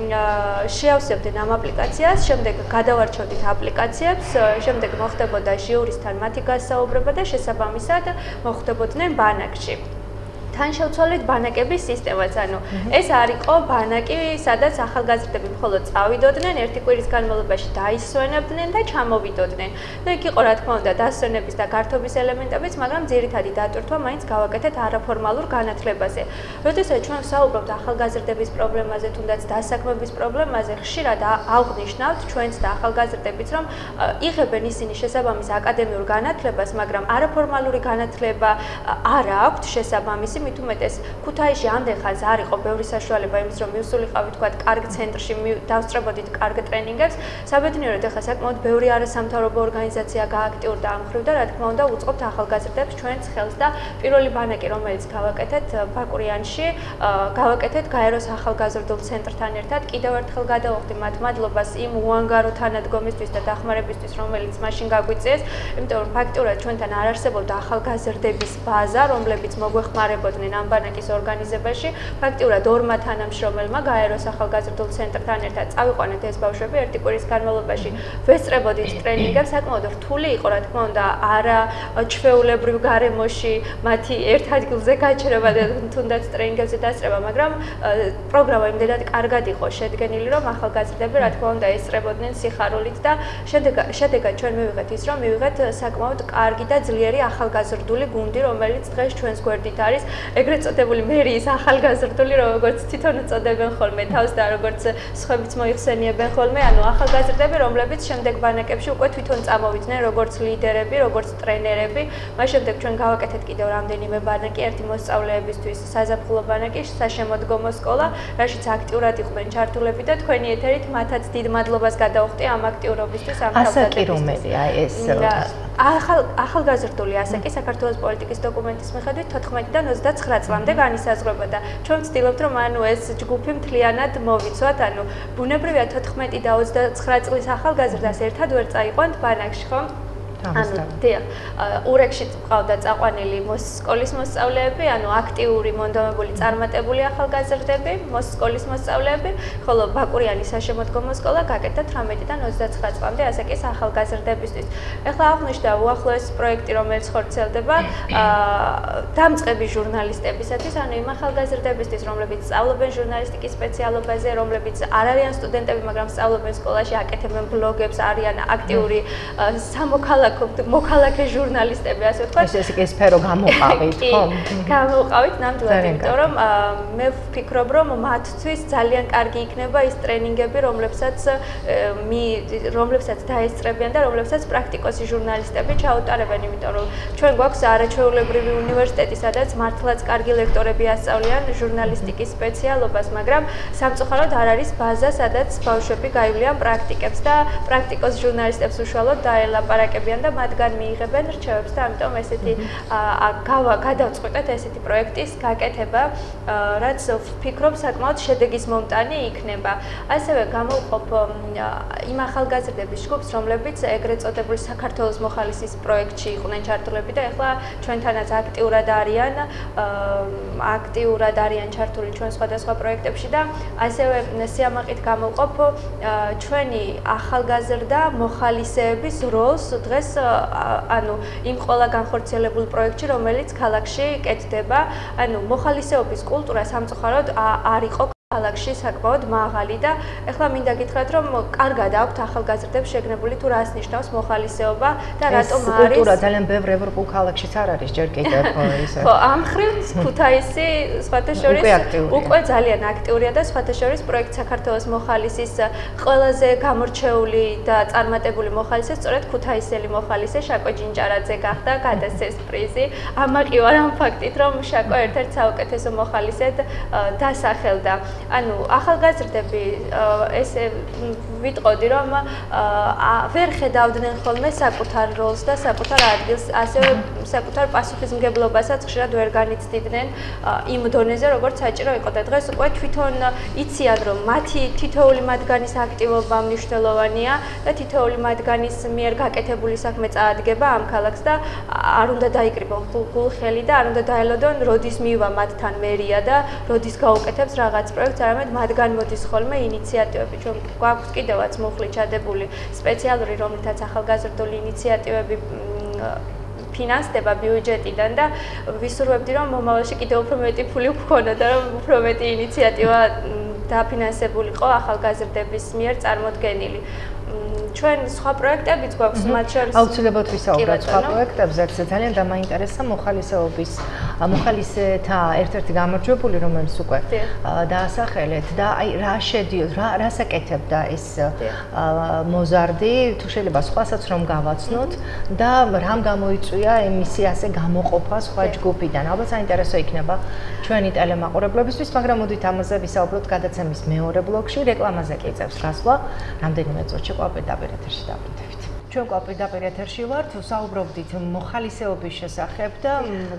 შეავსებდნენ ამ აპლიკაციას, შემდეგ გადავარჩევდით აპლიკაციებს, შემდეგ მოხდებოდა ჟიურისთან მათი გასაუბრება და შესაბამისად მოხდებოდნენ ბანაკში. თან შევცვალეთ ბანაკების სისტემაც, ანუ ეს არ იყო ბანაკი, სადაც ახალგაზრდები მხოლოდ წავიდოდნენ, ერთი კვირის განმავლობაში დაისვენებდნენ და ჩამოვიდოდნენ. და იქ იყო რა თქმა უნდა დასვენების და გართობის ელემენტებიც, მაგრამ ძირითადი დატვირთვა მაინც გავაკეთეთ არაფორმალურ განათლებაზე. როდესაც ჩვენ ვსაუბრობთ ახალგაზრდების პრობლემაზე, თუნდაც დასაქმების პრობლემაზე, ხშირად აღვნიშნავთ ჩვენც და ახალგაზრდებიც, რომ იღებენ ისინი შესაბამის აკადემიურ განათლებას, მაგრამ არაფორმალური განათლება არ აქვთ შესაბამისი. მით უმეტეს ქუთაისში ამდენ ხანს არ იყო ბევრი საშუალება იმის, რომ მივსულიყავით თქვა კარგ ცენტრში, დავსწრებოდით კარგ ტრენინგებს. საბედნიეროდ ახლა საკმაოდ ბევრი არასამთავრობო ორგანიზაცია გააქტიურდა ამ მხრივ და რა თქმა უნდა უწყობთ ახალგაზრდებს ჩვენს ხელს და პირველი ბანაკი, რომელიც გავაკეთეთ ბაკურიანში, გავაკეთეთ გაეროს ახალგაზრდულ ცენტრთან ერთად. კიდევ ერთხელ გადავხდი მათ მადლობას იმ უანგარო თანადგომისთვის და დახმარებისთვის, რომელიც მაშინ გაგვიწიეს, იმიტომ რომ ფაქტურად ჩვენთან არ არსებობდა ახალგაზრდების ბაზა, რომლებიც მოგვეხმარებოდნენ ამ ბანაკის ორგანიზებაში. ფაქტურად ორმა თანამშრომელმა გაეროს ახალგაზრდულ ცენტრთან ერთად წავიყვანეთ ეს ბავშვები ერთი კვირის განმავლობაში. ვესწრებოდით ტრენინგებს, საკმაოდ რთული იყო, რა თქმა უნდა, არა ჩვეულებრივ გარემოში მათი ერთ ადგილზე გაჩერება და თუნდაც ტრენინგებზე დასწრება, მაგრამ პროგრამა იმდენად კარგად იყო შედგენილი, რომ ახალგაზრდები რა თქმა უნდა ესწრებოდნენ სიხარულით და შედეგად ჩვენ მივიღეთ ის, რომ მივიღეთ საკმაოდ კარგი და ძლიერი ახალგაზრდული გუნდი, რომელიც დღეს ჩვენს გვერდით არის. ეგრეთ წოდებული მერიის ახალგაზრდული, როგორც თვითონ უწოდებენ ხოლმე თავს და როგორც სხვაებიც მოიხსენიებენ ხოლმე, ანუ ახალგაზრდები, რომლებიც შემდეგ ბანაკებში უკვე თვითონ წამოვიდნენ როგორც ლიდერები, როგორც ტრენერები. მას შემდეგ ჩვენ გავაკეთეთ კიდევ რამდენიმე ბანაკი, ერთი მოსწავლეებისთვის საზაფხულო ბანაკი, საშემოდგომო სკოლა, რაშიც აქტიურად იყვნენ ჩართულები და თქვენი ეთერით მათაც დიდ მადლობას გადავხდი ამ აქტიურობისთვის, ამ თავდადებისთვის. ეს ახალგაზრდული ასაკი საქართველოს პოლიტიკის დოკუმენტის მიხედვით თოთხმეტიდან ოცდაცხრა წლამდე განისაზღვრება და ჩვენ ვცდილობთ რომ ანუ ეს ჯგუფი მთლიანად მოვიცვათ, ანუ ბუნებრივია თოთხმეტი და ოცდაცხრა წლის ახალგაზრდას ერთად ვერ წაიყვანთ ბანაკში, ხო? ანუ დიახ, ურეკში ყავდა წაყვანილი მოსკოლის მოსწავლეები, ანუ აქტიური მონდომებული წარმატებული ახალგაზრდები, მოსკოლის მოსწავლეები, ხოლო ბაკურიანის საშემოდგომო სკოლა გაკეთდა თვრამეტიდან ოცდაცხრა წლამდე ასაკის ახალგაზრდებისთვის. ეხლა აღვნიშნდა უახლოესი პროექტი, რომელიც ხორციელდება დამწყები ჟურნალისტებისათვის, ანუ იმ ახალგაზრდებისთვის, რომლებიც სწავლობენ ჟურნალისტიკის სპეციალობაზე, რომლებიც არ არიან სტუდენტები, მაგრამ სწავლობენ სკოლაში, აკეთებენ ბლოგებს, არიან აქტიური სამოქალაქო მოქალაქე ჟურნალისტები, ასე ვთქვათ. ეს ეს სფერო გამოყავით, ხო? გამოყავით ნამდვილად, იმიტომ რომ მე ვფიქრობ, რომ მათთვის ძალიან კარგი იქნება ის ტრენინგები, რომლებსაც რომლებსაც დაესწრებიან და რომლებსაც პრაქტიკოსი ჟურნალისტები ჩაუტარებენ, იმიტომ რომ ჩვენ გვაქვს არაჩვეულებრივი უნივერსიტეტი, სადაც მართლაც კარგი ლექტორები ასწავლიან ჟურნალისტიკის სპეციალობას, მაგრამ სამწუხაროდ არ არის ბაზა, სადაც ბავშვები გაივლიან პრაქტიკებს და პრაქტიკოს ჟურნალისტებს უშუალოდ დაელაპარაკებიან და მათგან მიიღებენ რჩევებს და ამიტომ ესეთი გადავწყვეტეთ ესეთი პროექტის გაკეთება, რაც ვფიქრობ საკმაოდ შედეგისმომტანი იქნება. ასევე გამოვყოფ იმ ახალგაზრდების ჯგუფს, რომლებიც ეგრეთ წოდებული საქართველოს მოხალისის პროექტში იყვნენ ჩართულები და ეხლა ჩვენთანაც აქტიურად არიან, აქტიურად არიან ჩართული ჩვენ სხვადასხვა პროექტებში და ასევე სიამაყით გამოვყოფ ჩვენი ახალგაზრდა მოხალისეების როლს დღეს ანუ იმ ყველა განხორციელებულ პროექტში, რომელიც ქალაქში კეთდება, ანუ მოხალისეობის კულტურა სამწუხაროდ არ იყო ქალაქში საკმაოდ მაღალი და ეხლა მინდა გითხრათ, რომ კარგად აქვთ ახალგაზრდებს შეგნებული თუ რას ნიშნავს მოხალისეობა და რატომ არის ეს კულტურა ძალიან ბევრ ევროპულ ქალაქშიც არ არის ჯერ კიდევ ისე. ხო, ამ მხრივ ქუთაისი სხვათა შორის უკვე ძალიან აქტიურია და სხვათა შორის პროექტ საქართველოს მოხალისის ყველაზე გამორჩეული და წარმატებული მოხალისე სწორედ ქუთაისელი მოხალისე შაკო ჯინჭარაძე გახდა, გადასცეს პრიზი. ამაყი ვარ ამ ფაქტით, რომ შაკო ერთ-ერთ საუკეთესო მოხალისედ დასახელდა. ანუ ახალგაზრდები ესე ვიტყოდი რომ ვერ ხედავდნენ ხოლმე საკუთარ როლს და საკუთარ ადგილს, ასევე საკუთარ პასუხისმგებლობასაც ხშირად ვერ განიცდიდნენ იმ დონეზე, როგორც საჭირო იყო და დღეს უკვე თვითონ იციან, რომ მათი თითოეული მათგანის აქტივობა მნიშვნელოვანია და თითოეული მათგანის მიერ გაკეთებული საქმე წაადგება ამ ქალაქს და არ უნდა დაიკრიბონ გულხელი და არ უნდა დაელოდონ, როდის მივა მათთან მერია და როდის გაუკეთებს რაღაც პროექტს, არამედ მათგან მოდის ხოლმე ინიციატივები. ჩვენ გვაქვს კიდევაც მუხლი ჩადებული სპეციალური, რომლითაც ახალგაზრდული ინიციატივები ფინანსდება ბიუჯეტიდან და ვისურვებდი, რომ მომავალში კიდევ უფრო მეტი ფული გვქონოდა, რომ უფრო მეტი ინიციატივა დაფინანსებულიყო ახალგაზრდების მიერ წარმოდგენილი. ჩვენ სხვა პროექტებიც გვაქვს, მათ შორის აუცილებლად ვისაუბროთ სხვა პროექტებზე, ძალიან დამაინტერესა მოხალისეობის მოხალისეთა ერთ-ერთი გამარჯვებული, რომელიც უკვე დაასახელეთ და აი რა შედიოდა, რა რასაკეთებდა ეს მოზარდი, თუ შეიძლება სხვასაც რომ გავაცნოთ და რამ გამოიწვია მისი ასე გამოყოფა სხვა ჯგუფიდან. ალბათ საინტერესო იქნება ჩვენი ტელემაყურებლებისთვის, მაგრამ მოდით ამაზე ვისაუბროთ გადაცემის მეორე ბლოკში, რეკლამაზე კი წევს გასვლა. რამდენიმე წუთში ყოფილდაპირ ეთერში დაბრუნდებით. ჩვენ ყოფილდაპირ ეთერში ვართ, ვსაუბრობდით მოხალისეობის შესახებ და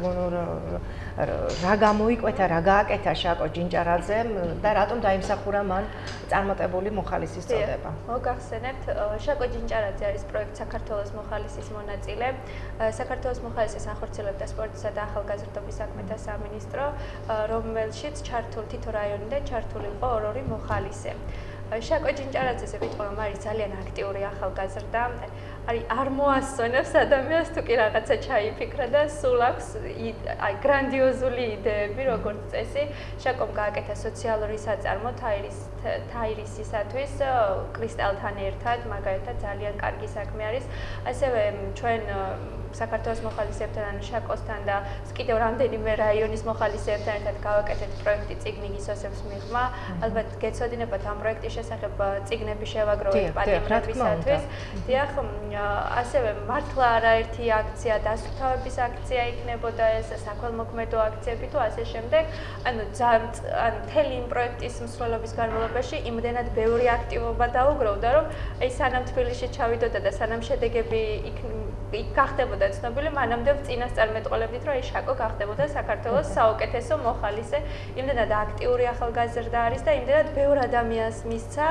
რა გამოიკვეთა, რა გააკეთა შაკო ჯინჭარაძემ და რატომ დაიმსახურა მან წარმატებული მოხალისის წოდება. მოგახსენებთ, შაკო ჯინჭარაძე არის პროექტ საქართველოს მოხალისის მონაწილე. საქართველოს მოხალისის ახორციელებდა სპორტისა და ახალგაზრდობის საქმეთა სამინისტრო, რომელშიც ჩართული თითო რაიონიდან ჩართული იყო ორ-ორი მოხალისე. შაკო ჯინჭარაძეზე ვიტყვი, რომ არის ძალიან აქტიური ახალგაზრდა. არის არ მოასწონებს ადამიანს თუ კი რაღაცა ჩაიფიქრა და სულ აქვს აი გრანდიოზული იდეები, როგორც წესი. შაკომ გააკეთა სოციალური საწარმო თაირის თაირისისათვის კრისტალთან ერთად, მაგალითად ძალიან კარგი საქმე არის. ასევე ჩვენ საქართველოს მოხალისეებთან, ანუ შაკოსთან და კიდევ რამდენიმე რაიონის მოხალისეებთან ერთად გავაკეთეთ პროექტი წიგნი გისოსებს მიღმა. ალბათ გეცოდინებათ ამ პროექტის შესახებ წიგნები შევაგროვეთ პატიმრებისათვის. დიახ, ასევე მართლა არაერთი აქცია, დასუფთავების აქცია იქნებოდა ეს, საქველმოქმედო აქციები თუ ასე შემდეგ. ანუ ანუ მთელი იმ პროექტის მსვლელობის განმავლობაში იმდენად ბევრი აქტივობა დაუგროვდა, რომ აი სანამ თბილისში ჩავიდოდა და სანამ შედეგები იქ გახდებოდა ცნობილი, მანამდე წინასწარ მეტყოლებდით, რომ აი შაკო გახდებოდა საქართველოს საუკეთესო მოხალისე. იმდენად აქტიური ახალგაზრდა არის და იმდენად ბევრ ადამიანს მისცა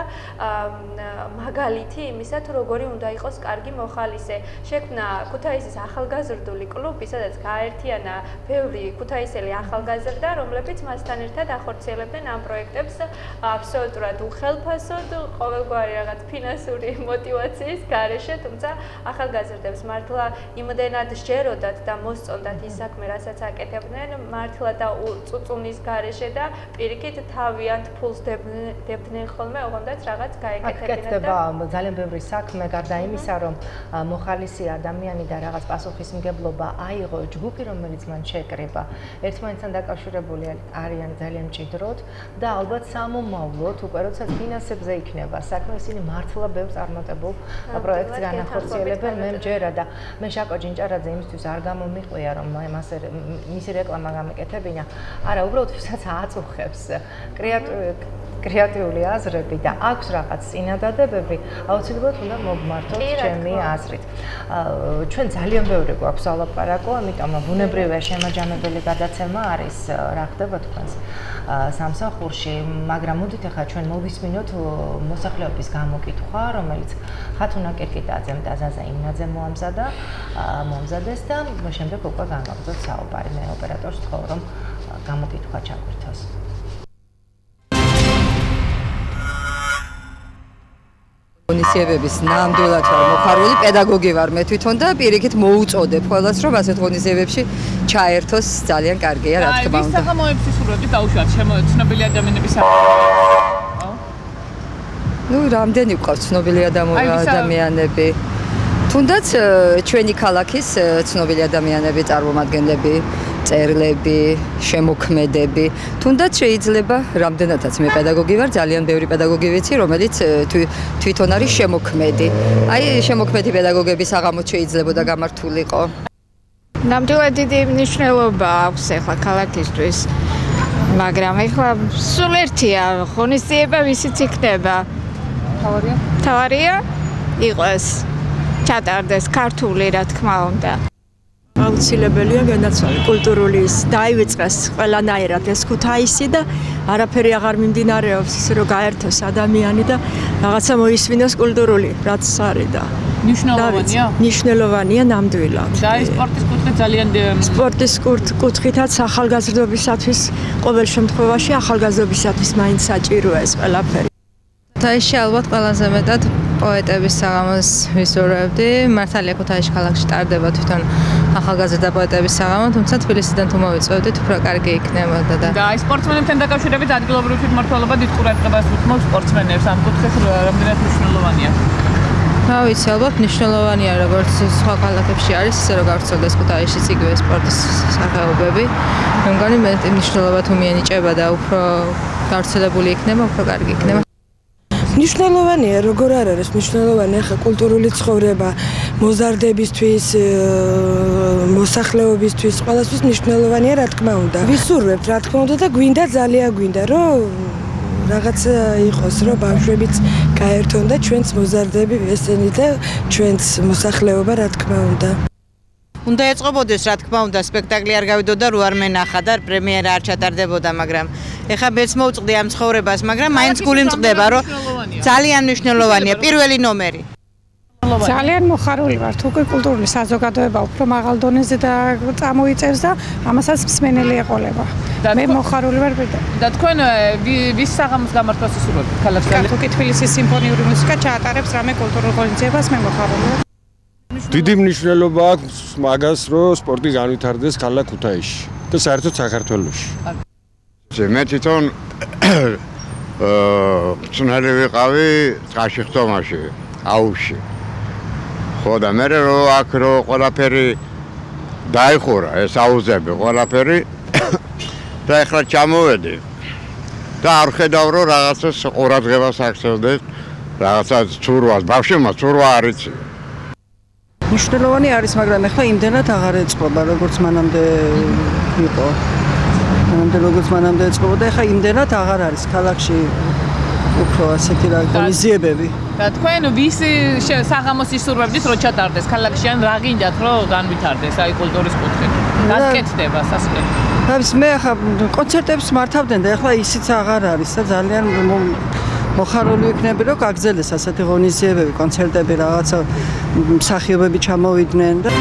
მაგალითი იმისა, თუ როგორი უნდა იყოს კარგი მოხალისე. შექმნა ქუთაისის ახალგაზრდული კლუბი, სადაც გააერთიანა ბევრი ქუთაისელი ახალგაზრდა, რომლებიც მასთან ერთად ახორციელებდნენ ამ პროექტებს აბსოლუტურად უხელფასოდ, ყოველგვარი რაღაც ფინანსური მოტივაციის გარეშე, თუმცა ახალგაზრდებს მართლა იმდენად სჯეროდათ და მოსწონდათ ის საქმე, რასაც აკეთებდნენ, მართლა და წუწუნის გარეშე და პირიქით თავიანთ ფულს დებდნენ ხოლმე, ოღონდაც რაღაც გაეკეთებინათ და ძალიან ბევრი საქმე გარდა იმისა, რომ მოხალისი ადამიანი და რაღაც პასუხისმგებლობა აიღო ჯგუფი, რომელიც მან შეკრება, ერთმანეთთან დაკავშირებული არიან ძალიან მჭიდროდ და ალბათ სამომავლოდ უკვე როდესაც ფინანსებზე იქნება საქმე, ისინი მართლა ბევრ წარმატებულ პროექტს განახორციელებენ. მე მჯერა და მე შაკო ჯინჭარაძე იმისთვის არ გამომიყვია, რომ მას მისი რეკლამა გამეკეთებინა. არა, უბრალოდ ვისაც აწუხებს კრეატიული აზრები და აქვს რაღაც წინადადებები, აუცილებლად უნდა მოგმართოთ ჩემი აზრით. ჩვენ ძალიან ბევრი გვაქვს ალაპარაკო, ამიტომ ბუნებრივია შემაჯამებელი გადაცემა არის, რა ხდება თქვენს სამსახურში, მაგრამ მოდით ახლა ჩვენ მოვისმინოთ მოსახლეობის გამოკითხვა, რომელიც ხათუნა კირკიტაძემ და ზაზა იმნაძემ მოამზადა, მომზადეს და შემდეგ უკვე განვაგრძოთ საუბარი. მე ოპერატორს ვთხოვ, რომ გამოკითხვა ჩაგვირთოს. ღონისძიებების ნამდვილად ვარ მოხარული, პედაგოგი ვარ მე თვითონ და პირიქით მოუწოდებ ყველას, რომ ასეთ ღონისძიებებში ჩაერთოს, ძალიან კარგია, რა თქმა უნდა. აი, ვის საღამოებს ისურვებთ დაუშვათ ცნობილი ადამიანების ნუ რამდენი გვყავს ცნობილი ადამიანები? თუნდაც ჩვენი ქალაქის ცნობილი ადამიანები, წარმომადგენლები, წერლები, შემოქმედები. თუნდაც შეიძლება რამდენადაც მე პედაგოგი ვარ, ძალიან ბევრი პედაგოგი ვიცი, რომელიც თვითონ არის შემოქმედი. აი, შემოქმედი პედაგოგების საღამოც შეიძლებოდა გამართულიყო. ნამდვილად დიდი მნიშვნელობა აქვს ახლა ქალაქისთვის. მაგრამ ეხლა სულ ერთია ღონისძიება ვისიც იქნება. თავარია? თავარია იყოს ჩატარდეს ქართული რა თქმა უნდა. აუცილებელია განაცვალე კულტურული დაივიწყეს ყველანაირად ეს ქუთაისი და არაფერი აღარ მიმდინარეობს ისე რომ გაერთოს ადამიანი და რაღაცა მოისმინოს კულტურული რაც არის და ნიშნულოვანია? ნიშნულოვანია ნამდვილად. და ეს სპორტის კუთხე ძალიან სპორტის კუთხითაც ახალგაზრდობისათვის ყოველ შემთხვევაში ახალგაზრდობისათვის მაინც საჭიროა ეს ყველაფერი. ქუთაისში ალბათ ყველაზე მეტად პოეტების საღამოს ვისურვებდი. მართალია ქუთაისში ქალაქში ტარდება თვითონ ახალგაზრდა პოეტების საღამო, თუმცა თბილისიდან თუ მოვიწვევდით, უფრო კარგი იქნებოდა და და აი სპორტსმენებთან დაკავშირებით ადგილობრივი თვითმმართველობა დიდ ყურადღებას უთმობს სპორტსმენებს ამ კუთხეს რამდენად მნიშვნელოვანია. რა ვიცი, ალბათ მნიშვნელოვანია, როგორც სხვა ქალაქებში არის, ისე რომ გავრცელდეს ქუთაისშიც იგივე სპორტის სახეობები. მე მგონი მეტი მნიშვნელობა თუ მიენიჭება და უფრო გავრცელებული იქნება, უფრო კარგი იქნება. მნიშვნელოვანია, როგორ არ არის მნიშვნელოვანია ხა კულტურული ცხოვრება, მოზარდებისთვის, მოსახლეობისთვის, ყველასთვის მნიშვნელოვანია, რა თქმა უნდა. ვისურვებთ, რა თქმა უნდა და გვინდა ძალიან გვინდა, რომ რაღაც იყოს, რომ ბავშვებიც გაერთონ და ჩვენც მოზარდები ესენი და ჩვენც მოსახლეობა, რა თქმა უნდა. უნდა ეწყობოდეს, რა თქმა უნდა, სპექტაკლი არ გავიდოდა, რო არ მენახა და პრემიერა არ ჩატარდებოდა, მაგრამ ეხა მეც მოვწყდი ამ ცხოვრებას, მაგრამ მაინც გული მწყდება, რომ ძალიან მნიშვნელოვანია პირველი ნომერი. ძალიან მოხარული ვართ, უკვე კულტურული საზოგადოება უფრო მაღალ დონეზე და წამოიწევს და ამასაც მსმენელი ეყოლება. მე მოხარული ვარ ბედა. და თქვენ ვის საღამოს გამართვას უსურვებთ ქალაქში? თუკი თბილისის სიმფონიური მუსიკა ჩაატარებს რამე კულტურულ ღონისძიებას, მე მოხარული ვარ. დიდი მნიშვნელობა აქვს მაგას, რომ სპორტი განვითარდეს ქალაქ ქუთაისში და საერთოდ საქართველოში. მე თვითონ წვნარი ვიყავი წყალში ხტომაში, აუში. ხო და მე რო აქ რო ყველაფერი დაიხურა, ეს აუზები ყველაფერი და ეხლა ჩამოვედი და არ ხედავ რომ რაღაცას ყურადღებას აქცევდეს, რაღაცა ცურვას, ბავშვებმა ცურვა არ იცი. მნიშვნელოვანი არის, მაგრამ ეხლა იმდენად აღარ ეწყობა, როგორც მანამდე იყო. მანამდე როგორც მანამდე ეწყობა და ეხლა იმდენად აღარ არის ქალაქში უფრო ასეთი რა ღონისძიებები. და თქვენ ვის საღამოს ისურვებდით, რომ ჩატარდეს ქალაქში, ან რა გინდათ, რომ განვითარდეს აი კულტურის კუთხე? გაკეთდება სასწრაფო. რა ვიცი, მე ახლა კონცერტებს მართავდნენ და ეხლა ისიც აღარ არის და ძალიან მოხარული ვიქნები, რომ გაგრძელდეს ასეთი ღონისძიებები, კონცერტები, რაღაცა მსახიობები ჩამოვიდნენ და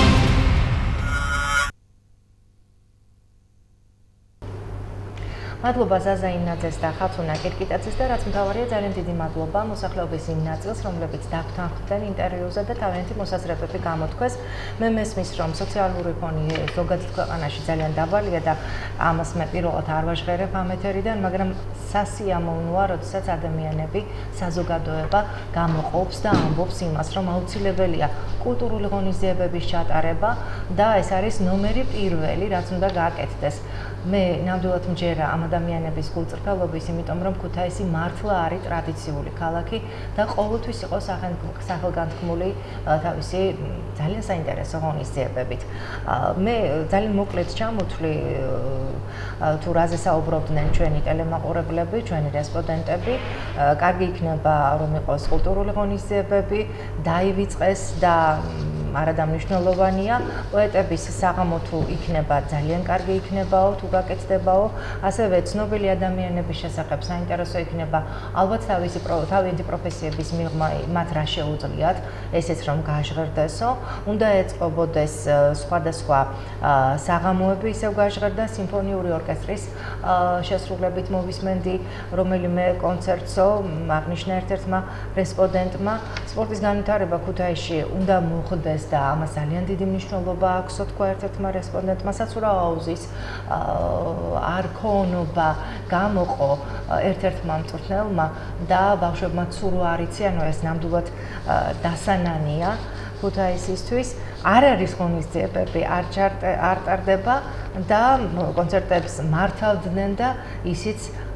მადლობა ზაზა ინაძეს და ხათუნა კირკიტაძეს და რაც მთავარია ძალიან დიდი მადლობა მოსახლეობის იმ ნაწილს, რომლებიც დაგთანხმდნენ ინტერვიუზე და თავიანთი მოსაზრებები გამოთქვეს. მე მესმის, რომ სოციალური ფონი ზოგადად ქვეყანაში ძალიან დაბალია და ამას მე პირველად არ ვაჟღერებ ამ ეთერიდან, მაგრამ სასიამოვნოა, როდესაც ადამიანები, საზოგადოება გამოყოფს და ამბობს იმას, რომ აუცილებელია კულტურული ღონისძიებების ჩატარება და ეს არის ნომერი პირველი, რაც უნდა გააკეთდეს. მე ნამდვილად მჯერა ამ ადამიანების გულწრფელობის, იმიტომ რომ ქუთაისი მართლა არის ტრადიციული ქალაქი და ყოველთვის იყო სახელგანთქმული თავისი ძალიან საინტერესო ღონისძიებებით. მე ძალიან მოკლედ ჩამოთვლი თუ რაზე საუბრობდნენ ჩვენი ტელემაყურებლები, ჩვენი რესპონდენტები. კარგი იქნება რომ იყოს კულტურული ღონისძიებები, დაივიწყეს და არადა მნიშვნელოვანია. პოეტების საღამო თუ იქნება ძალიან კარგი იქნებაო, თუ გაკეთდებაო, ასევე ცნობილი ადამიანების შესახებ საინტერესო იქნება. ალბათ თავისი თავიანთი პროფესიების მიღმა მათ რა შეუძლიათ, ესეც რომ გააჟღერდესო. უნდა ეწყობოდეს სხვადასხვა საღამოები, ისევ გააჟღერდა სიმფონიური ორკესტრის შესრულებით მოვისმენდი რომელიმე კონცერტსო, აღნიშნა ერთ-ერთმა რესპონდენტმა. სპორტის განვითარება ქუთაისში უნდა მოხდეს და ამას ძალიან დიდი მნიშვნელობა აქვს, თქვა ერთ-ერთმა რესპონდენტმა, საცურაო აუზის არ ქონობა გამოყო ერთ-ერთმა მწვრთნელმა და ბავშვებმა ცურვა არ იციან, ეს ნამდვილად დასანანია ქუთაისისთვის. არ არის ღონისძიებები, არ ტარდება და კონცერტებს მართავდნენ და ისიც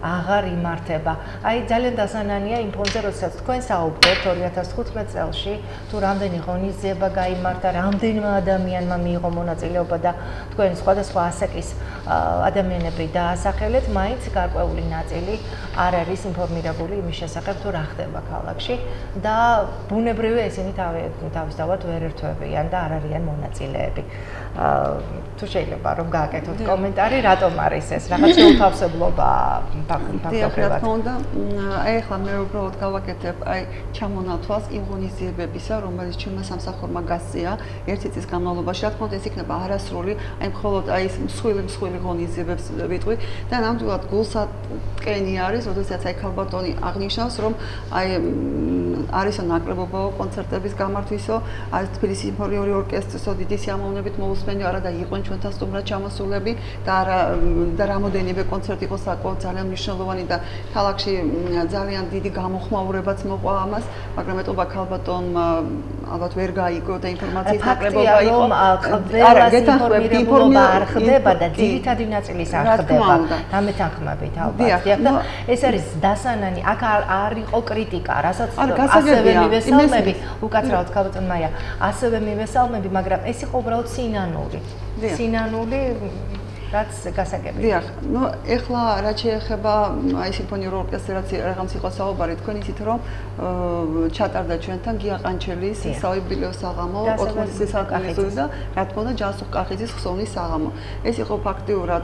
აღარ იმართება. აი ძალიან დასანანია იმ ფონზე, როდესაც თქვენ საუბრობთ ორი ათას თხუთმეტ წელში, თუ რამდენი ღონისძიება გაიმართა, რამდენმა ადამიანმა მიიღო მონაწილეობა და თქვენ სხვადასხვა ასაკის ადამიანები დაასახელეთ, მაინც გარკვეული ნაწილი არ არის ინფორმირებული იმის შესახებ, თუ რა ხდება ქალაქში და ბუნებრივია ისინი თავისთავად ვერ ერთვებიან და არ არიან მონაწილეები. თუ შეიძლება რომ გააკეთოთ კომენტარი, რატომ არის ეს? რაღაც შეუთავსებლობა ფაქტობრივად. რა თქმა უნდა, აი ახლა მე უბრალოდ გავაკეთებ აი ჩამონათვალს იმ ღონისძიებებისა, რომელიც ჩემმა სამსახურმა გასწია ერთი წლის განმავლობაში. რა თქმა უნდა, ეს იქნება არასრული, აი მხოლოდ აი ეს მსხვილი მსხვილი ღონისძიებებს ვიტყვი და ნამდვილად გულსატკენი არის, როდესაც აი ქალბატონი აღნიშნავს, რომ აი არისო ნაკლებობაო კონცერტების გამართვისო, აი თბილისის სიმფონიური ორკესტრისო დიდი სიამოვნებით მოусმენიო, არა და იყვნენ ჩვენთან სტუმრად ჩამოსულები და არა და რამოდენიმე კონცერტი იყო საკმაოდ ძალიან მნიშვნელოვანი და ქალაქში ძალიან დიდი გამოხმაურებაც მოყვა ამას, მაგრამ ეტყობა ქალბატონმა ალბათ ვერ გაიგო და ინფორმაციის ნაკლებობა იყო. არა, ინფორმირება არ ხდება და ძირითადი ნაწილის არ ხდება. დამეთანხმებით ალბათ. და ეს არის დასანანი, აქ არ იყო კრიტიკა, რასაც ასევე მივესალმები, უკაცრავად ქალბატონ მაია, ასევე მივესალმები, მაგრამ ეს იყო უბრალოდ სინანული. სინანული რაც გასაგებია. დიახ, ნუ ეხლა რაც შეეხება აი სიმფონიურ ორკესტრს რაღაც იყო საუბარი, თქვენ იცით რომ ჩატარდა ჩვენთან გია ყანჩელის საიუბილეო საღამო ოთხმოცი წლის საქმეზე და რა თქმა უნდა ჯანსუღ კახიძის ხსოვნის საღამო. ეს იყო ფაქტიურად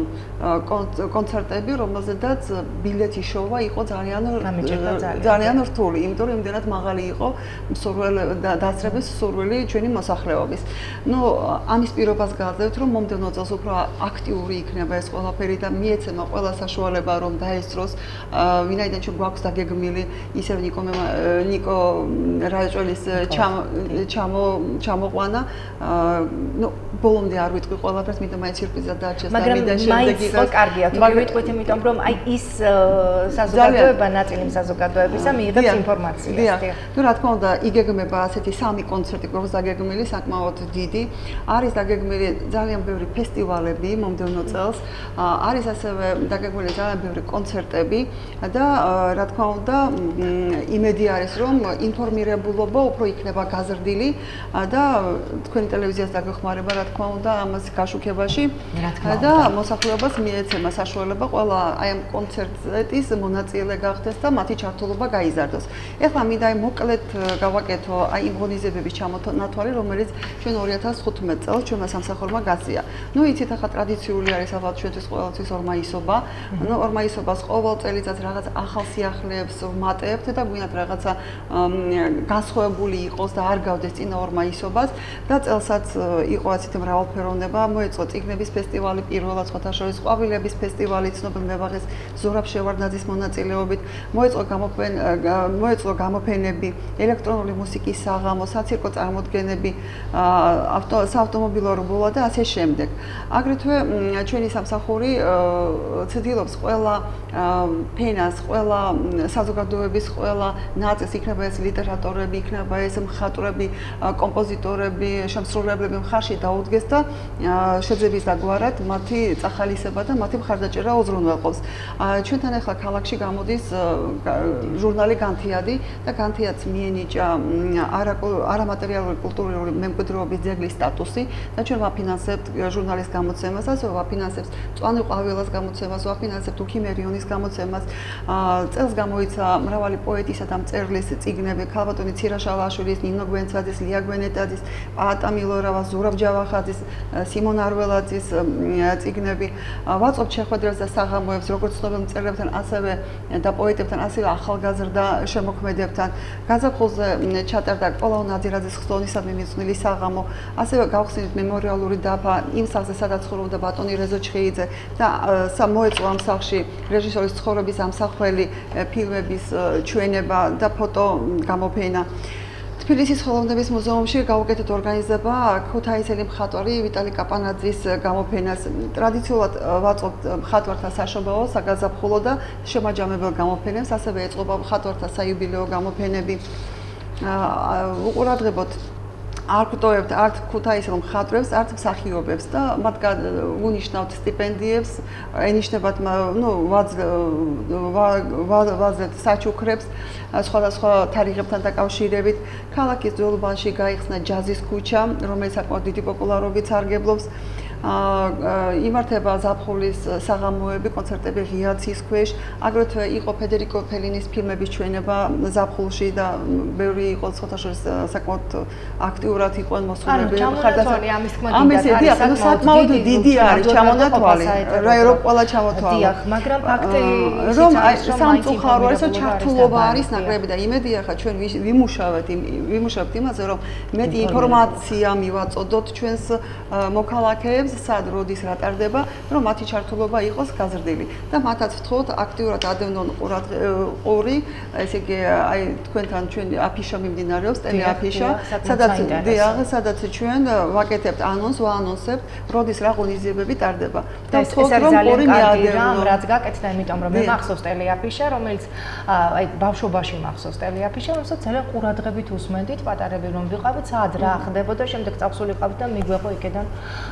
კონცერტები, რომელზედაც ბილეთი შოვა იყო ძალიან ძალიან რთული, იმიტომ რომ იმდენად მაღალი იყო მსურველი დასწრების სურვილი ჩვენი მოსახლეობის. ნუ ამის პირობას გავდევთ, რომ მომდევნო წელს უფრო აქტიური იქნება ეს ყველაფერი და მიეცემა ყველა საშუალება რომ დაესწროს ვინაიდან ჩვენ გვაქვს დაგეგმილი ისევ ნიკო ნიკო რაჭველის ჩამო ჩამოყვანა ნუ ბოლომდე არ ვიტყვი ყველაფერს მინდა მაინც სიურპრიზად დაარჩეს და მინდა შემდეგ იყოს მაგრამ კარგია თუ ვიტყვით იმიტომ რომ აი ის საზოგადოება ნაწილი საზოგადოებისა მიიღებს ინფორმაციას დიახ ნუ რა თქმა უნდა იგეგმება ასეთი სამი კონცერტი გვაქვს დაგეგმილი საკმაოდ დიდი არის დაგეგმილი ძალიან ბევრი ფესტივალები მომდევნო წელს არის ასევე დაგეგმილი ძალიან ბევრი კონცერტები და რა თქმა უნდა იმედი არის რომ ინფორმირებულობა უფრო იქნება გაზრდილი და თქვენი ტელევიზიას დაგეხმარება რა თქმა უნდა ამას გაშუქებაში და მოსახლეობას მიეცემა საშუალება ყველა აი ამ კონცერტის მონაწილე გახდეს და მათი ჩართულობა გაიზარდოს. ეხლა მინდა აი მოკლედ გავაკეთო აი იმ ღონისძიებების ჩამონათვალი რომელიც ჩვენ ორი ათას თხუთმეტ წელს ჩვენმა სამსახურმა გასწია. ნუ იცით ახლა ტრადიციული არის ალბათ ჩვენთვის ყოველთვის ორმაისობა. ნუ ორმაისობას ყოველ წელიწადს რაღაც ახალ სიახლეებს ვმატებთ და გვინდათ რაღაცა განსხვავებული იყოს და არ გავდეს წინა ორმაისობას და წელსაც იყო ასეთი მრავალფეროვნება, მოეწყო წიგნების ფესტივალი პირველად სხვათა შორის ყვავილების ფესტივალი ცნობილ მებაღეს ზურაბ შევარდნაძის მონაწილეობით, მოეწყო გამოფენ მოეწყო გამოფენები, ელექტრონული მუსიკის საღამო, საცირკო წარმოდგენები, ავტო საავტომობილო რბოლა და ასე შემდეგ. აგრეთვე ჩვენი სამსახური ცდილობს ყველა ფენას, ყველა საზოგადოების ყველა ნაწილს იქნება ეს ლიტერატორები, იქნება ეს მხატვრები, კომპოზიტორები, შემსრულებლები მხარში დაუდგეს და შეძების დაგვარად მათი წახალისება და მათი მხარდაჭერა უზრუნველყოფს. ჩვენთან ახლა ქალაქში გამოდის ჟურნალი განთიადი და განთიადს მიენიჭა არამატერიალური კულტურული მემკვიდრეობის ძეგლის სტატუსი და ჩვენ ვაფინანსებთ ჟურნალის გამოცემას, ასევე ვაფინანსებთ წვანე ყვავილას გამოცემას, ვაფინანსებთ უქიმერიონის გამოცემას. წელს გამოიცა მრავალი პოეტისა და მწერლის წიგნები, ქალბატონი ცირაშალაშვილის, ნინო გვენცაძის, ლია გვენეტაძის, პაატა მილორავას, ზურაბ ჯავახაძის, სიმონ არველაძის წიგნები. ვაწყობთ შეხვედრებს და საღამოებს, როგორც ცნობილ მწერლებთან, ასევე და პოეტებთან, ასევე ახალგაზრდა შემოქმედებთან. გაზაფხულზე ჩატარდა პოლაო ნადირაძის ხსოვნისადმი მიძღვნილი საღამო, ასევე გავხსნით მემორიალური დაფა იმ სახლზე, სადაც ცხოვრობდა ბატონი რეზო ჩხეიძე და მოეწყო ამ სახლში რეჟისორის ცხოვრების ამსახველი ფილმების ჩვენება და ფოტო გამოფენა. თბილისის ხელოვნების მუზეუმში გავუკეთეთ ორგანიზება ქუთაისელი მხატვარი ვიტალი კაპანაძის გამოფენას. ტრადიციულად ვაწყობთ მხატვართა საშობაო, საგაზაფხულო და შემაჯამებელ გამოფენებს, ასევე ეწყობა მხატვართა საიუბილეო გამოფენები. უყურადღებოთ არ გვტოვებთ არც ქუთაისელ მხატვრებს, არც მსახიობებს და მათ უნიშნავთ სტიპენდიებს, ენიშნებათ ნუ ვაზრეთ საჩუქრებს სხვადასხვა თარიღებთან დაკავშირებით. ქალაქის ძველობაში გაიხსნა ჯაზის ქუჩა, რომელიც საკმაოდ დიდი პოპულარობით სარგებლობს. იმართება ზაფხულის საღამოები, კონცერტები ღია-ცის ქვეშ. აგრეთვე იყო ფედერიკო ფელინის ფილმების ჩვენება ზაფხულში და ბევრი იყო სხვათაშორის საკმაოდ აქტიურად იყვნენ მოსულები. ხარდასული ამის თქმა ამის დიახ, ანუ საკმაოდ დიდი არის ჩამონათვალი, რა ევროპალა ჩამოთვალა. დიახ, მაგრამ ფაქტი რომ სამწუხარო არის, რომ ჩართულობა არის ნაკლები და იმედია ხა ჩვენ ვიმუშავებთ ვიმუშავებთ იმაზე, რომ მეტი ინფორმაცია მივაწოდოთ ჩვენს მოქალაქეებს სად როდის რა ტარდება, რომ მათი ჩართულობა იყოს გაზრდილი და მათაც ვთხოვთ აქტიურად ადევნონ ყური, ესე იგი აი თქვენთან ჩვენ აფიშა მიმდინარეობს, ტელეაფიშა, სადაც დიახ, სადაც ჩვენ ვაკეთებთ ანონს, ვაანონსებთ, როდის რა ღონისძიებები ტარდება. და ვთხოვთ რომ ყური მიადევნონ, რაც გაკეთდა, იმიტომ რომ მე მახსოვს ტელეაფიშა, რომელიც აი ბავშვობაში მახსოვს ტელეაფიშა, რომელსაც ძალიან ყურადღებით უსმენდით, პატარები რომ ვიყავით, სად რა ხდებოდა, შემდეგ წავსულიყავით და მიგვეყო იქიდან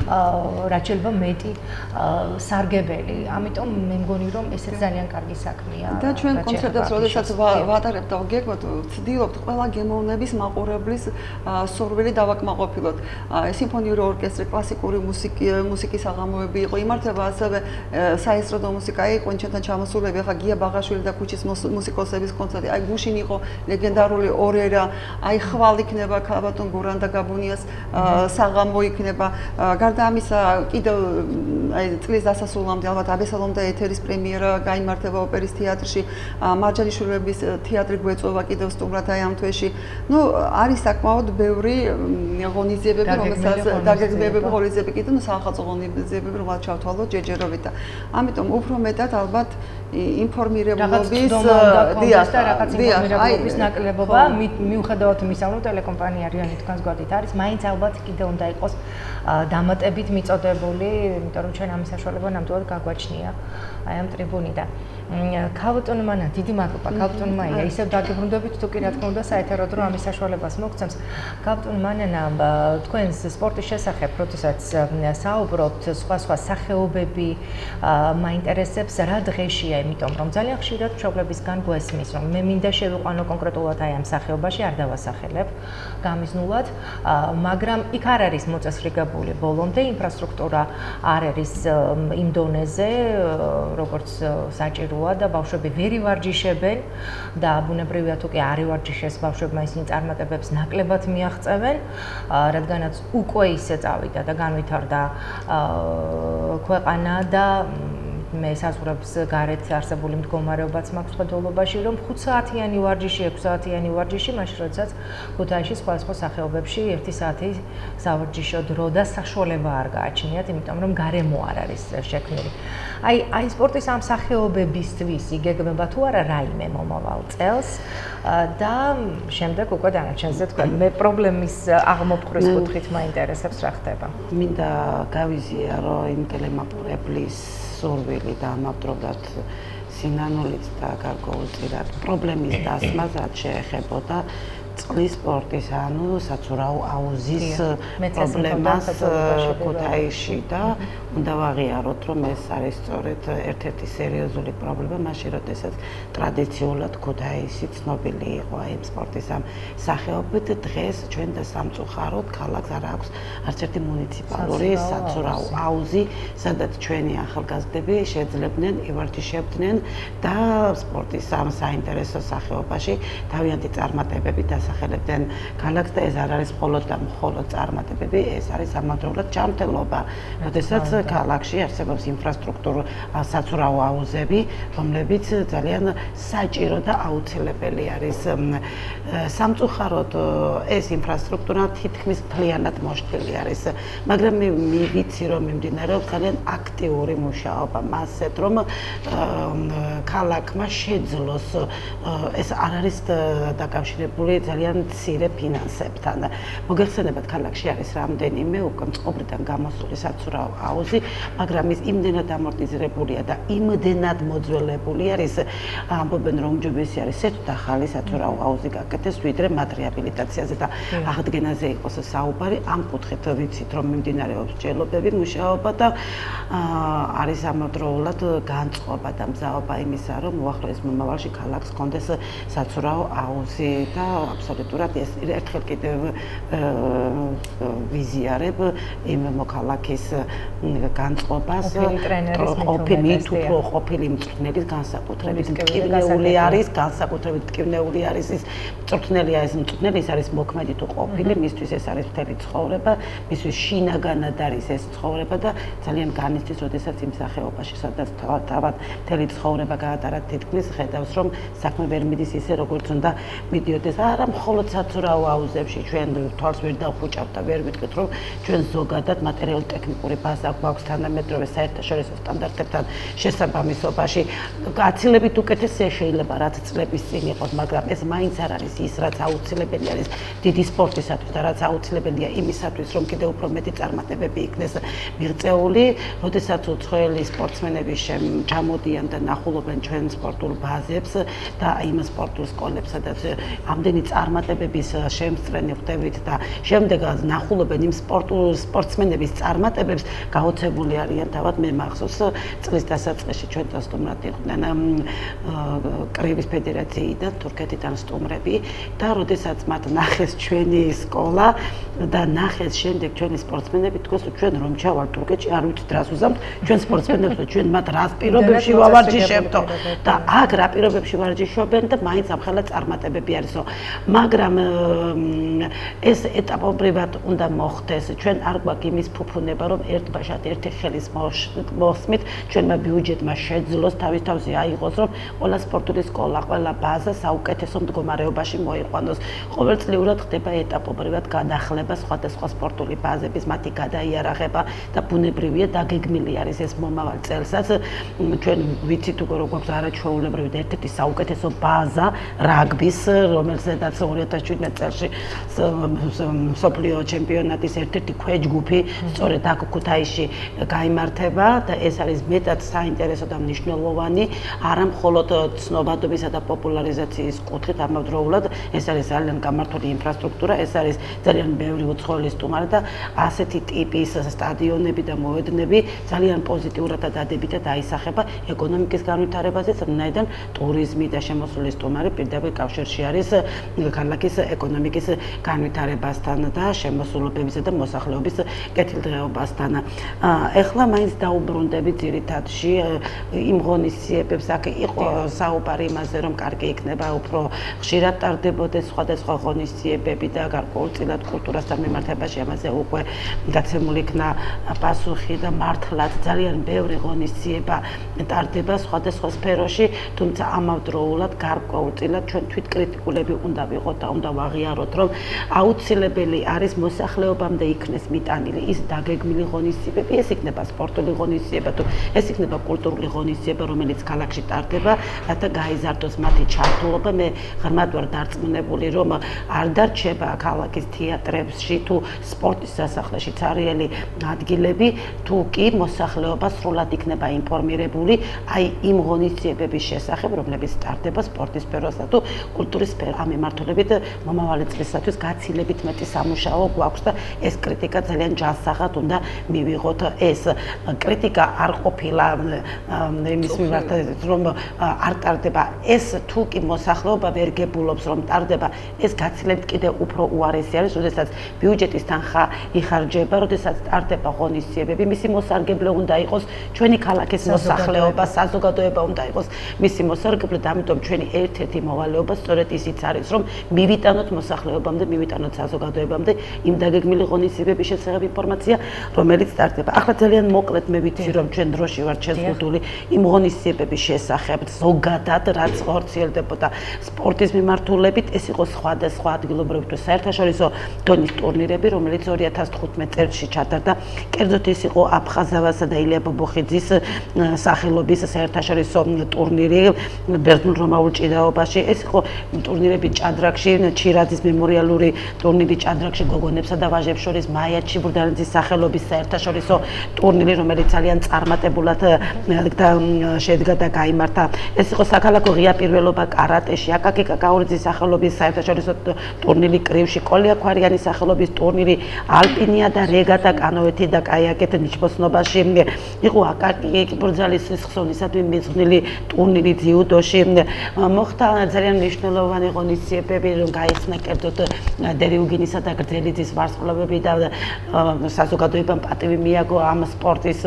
რაც შეიძლება მეტი სარგებელი. ამიტომ მე მგონი რომ ესეც ძალიან კარგი საქმეა. და ჩვენ კონცერტებს როდესაც ვატარებთ და ვგეგმოთ, ვცდილობთ ყველა გემოვნების მაყურებლის სურვილი დავაკმაყოფილოთ. სიმფონიური ორკესტრი, კლასიკური მუსიკის საღამოები იყო, იმართება ასევე საესტრადო მუსიკა, იყო ჩვენთან ჩამოსულები, ახლა გია ბაღაშვილი და ქუჩის მუსიკოსების კონცერტი, აი გუშინ იყო ლეგენდარული ორერა, აი ხვალ იქნება ქალბატონ გურან და გაბუნიას საღამო იქნება. გარდა ამისა, კიდევ აი წლის დასასრულამდე ალბათ აბესალომ და ეთერის პრემიერა გაიმართება ოპერის თეატრში, მარჯანიშვილების თეატრი გვეწოვა კიდევ სტუმრად აი ამ თვეში. ნუ არის საკმაოდ ბევრი ღონისძიებები, რომელსაც დაგეგმებები ღონისძიებები კიდევ სახალხო ღონისძიებები, რომელსაც ჩავთვალოთ ჯერჯერობით და ამიტომ უფრო მეტად ალბათ ინფორმირებულობის დიახ და რაღაც ინფორმირებულობის ნაკლებობა მიუხედავად იმისა, რომ ტელეკომპანია რიანი თქვენს გვერდით არის, მაინც ალბათ კიდევ უნდა იყოს დამატებით მიწოდებული, იმიტომ რომ ჩვენ ამის საშუალება ნამდვილად გაგვაჩნია აი ამ ტრიბუნიდან. ქალბატონ მანა, დიდი მადლობა ქალბატონ მაია, ისევ დაგებრუნდებით თუ კი რა თქმა უნდა საეთეროდ რომ ამის საშუალებას მოგცემს. ქალბატონ მანანა, თქვენს სპორტის შესახებ, როდესაც საუბრობთ, სხვა სხვა სახეობები მაინტერესებს რა დღეშია, იმიტომ რომ ძალიან ხშირად მშობლებისგან გვესმის, რომ მე მინდა შევიყვანო კონკრეტულად აი ამ სახეობაში, არ დავასახელებ გამიზნულად, მაგრამ იქ არ არის მოწესრიგებული ბოლომდე, ინფრასტრუქტურა არ არის იმ დონეზე, როგორც საჭიროა და ბავშვები ვერ ივარჯიშებენ და ბუნებრივია თუ კი არ ივარჯიშეს ბავშვებმა ისინი წარმატებებს ნაკლებად მიაღწევენ, რადგანაც უკვე ისე წავიდა და განვითარდა ქვეყანა და მე საზღვრებს გარეთ არსებული მდგომარეობაც მაქვს ხედულობაში, რომ ხუთ საათიანი ვარჯიში, ექვსი საათიანი ვარჯიში, მაშინ როდესაც ქუთაისში სხვადასხვა სახეობებში ერთი საათი სავარჯიშო დრო და საშუალება არ გააჩნიათ, იმიტომ რომ გარემო არ არის შექმნილი. აი, აი სპორტის ამ სახეობებისთვის იგეგმება თუ არა რაიმე მომავალ წელს და შემდეგ უკვე დანარჩენზე თქვენ მე პრობლემის აღმოფხრის კუთხით მაინტერესებს რა ხდება. მინდა გავიზია, რომ იმ ტელემაყურებლის სურვილი და ამავდროულად სინანულით და გარკვეულწილად პრობლემის დასმას რაც შეეხებოდა წყლის სპორტის, ანუ საცურაო აუზის პრობლემას ქუთაისში და უნდა ვაღიაროთ, რომ ეს არის სწორედ ერთ-ერთი სერიოზული პრობლემა, მაშინ როდესაც ტრადიციულად ქუთაისი ცნობილი იყო ამ სპორტის ამ სახეობით, დღეს ჩვენ და სამწუხაროდ ქალაქს არ აქვს არც ერთი მუნიციპალური საცურაო აუზი, სადაც ჩვენი ახალგაზრდები შეძლებდნენ, ივარჯიშებდნენ და სპორტის ამ საინტერესო სახეობაში თავიანთი წარმატებები დასახელებდნენ ქალაქს და ეს არ არის მხოლოდ და მხოლოდ წარმატებები, ეს არის ამავდროულად ჯანმრთელობა, როდესაც ქალაქში არსებობს ინფრასტრუქტურა, საცურაო აუზები, რომლებიც ძალიან საჭირო და აუცილებელი არის. სამწუხაროდ ეს ინფრასტრუქტურა თითქმის მთლიანად მოშლილი არის, მაგრამ მე ვიცი, რომ მიმდინარეობს ძალიან აქტიური მუშაობა მასეთ, რომ ქალაქმა შეძლოს ეს არ არის დაკავშირებული ძალიან მცირე ფინანსებთან. მოგეხსენებათ, ქალაქში არის რამდენიმე უკვე წყობრიდან გამოსული საცურაო აუზი, მაგრამ ის იმდენად ამორტიზირებულია და იმდენად მოძველებული არის, ამბობენ რომ ჯობესი არის ერთ ახალი საცურაო აუზი გაკეთდეს, ვიდრე მათ რეაბილიტაციაზე და აღდგენაზე იყოს საუბარი. ამ კუთხით ვიცით რომ მიმდინარეობს ჯელობები, მუშაობა და არის ამავდროულად განწყობა და მზაობა იმისა, რომ უახლოეს მომავალში ქალაქს ჰქონდეს საცურაო აუზი და აბსოლუტურად ეს ერთხელ კიდევ ვიზიარებ იმ მოქალაქის განწყობას, ყოფილი თუ უფრო ყოფილი მწვრთნელის განსაკუთრებით მტკივნეული არის, განსაკუთრებით მტკივნეული არის ის მწვრთნელია ეს მწვრთნელი ის არის მოქმედი თუ ყოფილი, მისთვის ეს არის მთელი ცხოვრება, მისთვის შინაგანად არის ეს ცხოვრება და ძალიან განიცდის, როდესაც იმ სახეობაში, სადაც თავად მთელი ცხოვრება გაატარა თითქმის ხედავს, რომ საქმე ვერ მიდის ისე, როგორც უნდა მიდიოდეს. არა მხოლოდ საცურაო აუზებში ჩვენ თვალს ვერ დავხუჭავთ და ვერ ვიტყვით, რომ ჩვენ ზოგადად მატერიალურ-ტექნიკური ბაზა გვაქვს თანამედროვე საერთაშორისო სტანდარტებთან შესაბამისობაში. გაცილებით უკეთესია შეიძლება რაც წლების წინ იყოს, მაგრამ ეს მაინც არ არის ის, რაც აუცილებელი არის დიდი სპორტისათვის და რაც აუცილებელია იმისათვის, რომ კიდევ უფრო მეტი წარმატებები იქნეს მიღწეული, როდესაც უცხოელი სპორტსმენები ჩამოდიან და ნახულობენ ჩვენ სპორტულ ბაზებს და იმ სპორტულ სკოლებს, სადაც ამდენი წარმატებების შემსწრენი ხდებით და შემდეგ ნახულობენ იმ სპორტულ სპორტსმენების წარმატებებს, გაოცებული არიან თავად. მე მახსოვს წლის დასაწყისში ჩვენთან სტუმრად იყვნენ კრივის ფედერაციიდან, თურქეთიდან სტუმრები და როდესაც მათ ნახეს ჩვენი სკოლა და ნახეს შემდეგ ჩვენი სპორტსმენები, თქვეს რომ ჩვენ რომ ჩავალ თურქეთში არ ვიცით რას უზამთ, ჩვენ სპორტსმენებს და ჩვენ მათ რას პირობებში ვავარჯიშებთო და აქ რა პირობებში ვარჯიშობენ და მაინც ამხელა წარმატებები არისო. მაგრამ ეს ეტაპობრივად უნდა მოხდეს. ჩვენ არ გვაქვს იმის ფუფუნება, რომ ერთ ბაშად ერთი ხელის მოსმით ჩვენმა ბიუჯეტმა შეძლოს თავის თავზე აიღოს, რომ ყველა სპორტული სკოლა, ყველა ბაზა საუკეთესო მდგომარეობაში მოიყვანოს. ყოველწლიურად ხდება ეტაპობრივად განახლება სხვადასხვა სპორტული ბაზების, მათი გადაიარაღება და ბუნებრივია დაგეგმილი არის ეს მომავალ წელსაც. ჩვენ ვიცით უკვე რომ გვაქვს არაჩვეულებრივი და ერთ-ერთი საუკეთესო ბაზა რაგბის, რომელზედაც ორი ათას შვიდმეტ წელს მსოფლიო ჩემპიონატის ერთ-ერთი ქვეჯგუფი სწორედ აქ ქუთაისში გაიმართება და ეს არის მეტად საინტერესო და მნიშვნელოვანი, არა მხოლოდ ცნობადობისა და პოპულარიზაციის კუთხით, ამავდროულად ეს არის ძალიან გამართული ინფრასტრუქტურა, ეს არის ძალიან ბევრი უცხოელი სტუმარი და ასეთი ტიპის სტადიონები და მოედნები ძალიან პოზიტიურად და დადებითად აისახება ეკონომიკის განვითარებაზეც, რადგან ტურიზმი და შემოსული სტუმარი პირდაპირ კავშირში არის ქალაქის ეკონომიკის განვითარებასთან და შემოსულობებისა და მოსახლეობის კეთილდღეობასთან. ეხლა მაინც დაუბრუნდები ძირითადში იმ ღონისძიებებს, აქ იყო საუბარი იმაზე, რომ კარგი იქნება უფრო ხშირად ტარდებოდეს სხვადასხვა ღონისძიებები და გარკვეულწილად კულტურასთან მიმართებაში ამაზე უკვე გაცემული იქნა პასუხი და მართლაც ძალიან ბევრი ღონისძიება ტარდება სხვადასხვა სფეროში, თუმცა ამავდროულად გარკვეულწილად ჩვენ თვითკრიტიკულები უნდა ვიყოთ და უნდა ვაღიაროთ, რომ აუცილებელი არის მოსახლეობამდე იქნეს მიტანილი ის დაგეგმილი ღონისძიებები, ეს იქნება სპორტული ღონისძიება თუ ეს იქნება კულტურული ღონისძიება, რომელიც ქალაქში ტარდება, რათა გაიზარდოს მათი ჩართულობა. მე ღრმად ვარ დარწმუნებული, რომ არ დარჩება ქალაქის თეატრებში თუ სპორტის სასახლეში ცარიელი ადგილები, თუ კი მოსახლეობა სრულად იქნება ინფორმირებული აი იმ ღონისძიებების შესახებ, რომლებიც ტარდება სპორტის სფეროსა თუ კულტურის სფეროში. ამ მიმართულებით მომავალი წლისათვის გაცილებით მეტი სამუშაო გვაქვს და ეს კრიტიკა ძალიან ჯანსაღად უნდა მივიღოთ. ეს კრიტიკა არ ყოფილა იმის მიმართ, რომ არ ტარდება. ეს თუ კი მოსახლეობა ვერ გებულობს, რომ ტარდება, ეს გაცილებით კიდევ უფრო უარესი არის, როდესაც ბიუჯეტის თანხა იხარჯება, როდესაც ტარდება ღონისძიებები, მისი მოსარგებლე უნდა იყოს ჩვენი ქალაქის მოსახლეობა, საზოგადოება უნდა იყოს მისი მოსარგებლე და ამიტომ ჩვენი ერთ-ერთი მოვალეობა სწორედ ისიც არის, რომ მივიტანოთ მოსახლეობამდე, მივიტანოთ საზოგადოებამდე იმ დაგეგმილი ღონისძიებების შესახებ ინფორმაცია, რომელიც ტარდება. ახლა ძალიან მოკლედ მე ვიცი, რომ ჩვენ დროში ვართ შეზღუდული იმ ღონისძიებების შესახებ, ზოგადად რაც ხორციელდებოდა სპორტის მიმართულებით, ეს იყო სხვადასხვა ადგილობრივი თუ საერთაშორისო დონის ტურნირები, რომელიც ორი ათას თხუთმეტ წელს ჩატარდა. კერძოდ ეს იყო აფხაზავასა და ილია ბობოხიძის სახელობის საერთაშორისო ტურნირი ბერძნულ-რომაულ ჭიდაობაში. ეს იყო ტურნირები ჭადრაკ ჭადრაკში ჩირაძის მემორიალური ტურნირი ჭადრაკში გოგონებსა და ვაჟებს შორის მაიაჩი ბურდანიძის სახელობის საერთაშორისო ტურნირი, რომელიც ძალიან წარმატებულად შედგა და გაიმართა. ეს იყო საქალაქო ღია პირველობა კარატეში, აკაკი კაკაურიძის სახელობის საერთაშორისო ტურნირი კრივში, კოლია ქვარიანის სახელობის ტურნირი ალპინია და რეგატა კანოეთი და კაიაკეთ ნიშნოსნობაში. იყო აკაკი ბრძალის სიხსოვნისადმი მიძღვნილი ტურნირი ძიუდოში. მოხდა ძალიან მნიშვნელოვანი ღონისძიებები, რომ გაიხსნა კერძოდ დერიუგინისა და გრძელიძის ვარსკვლავები და საზოგადოებამ პატივი მიაგო ამ სპორტის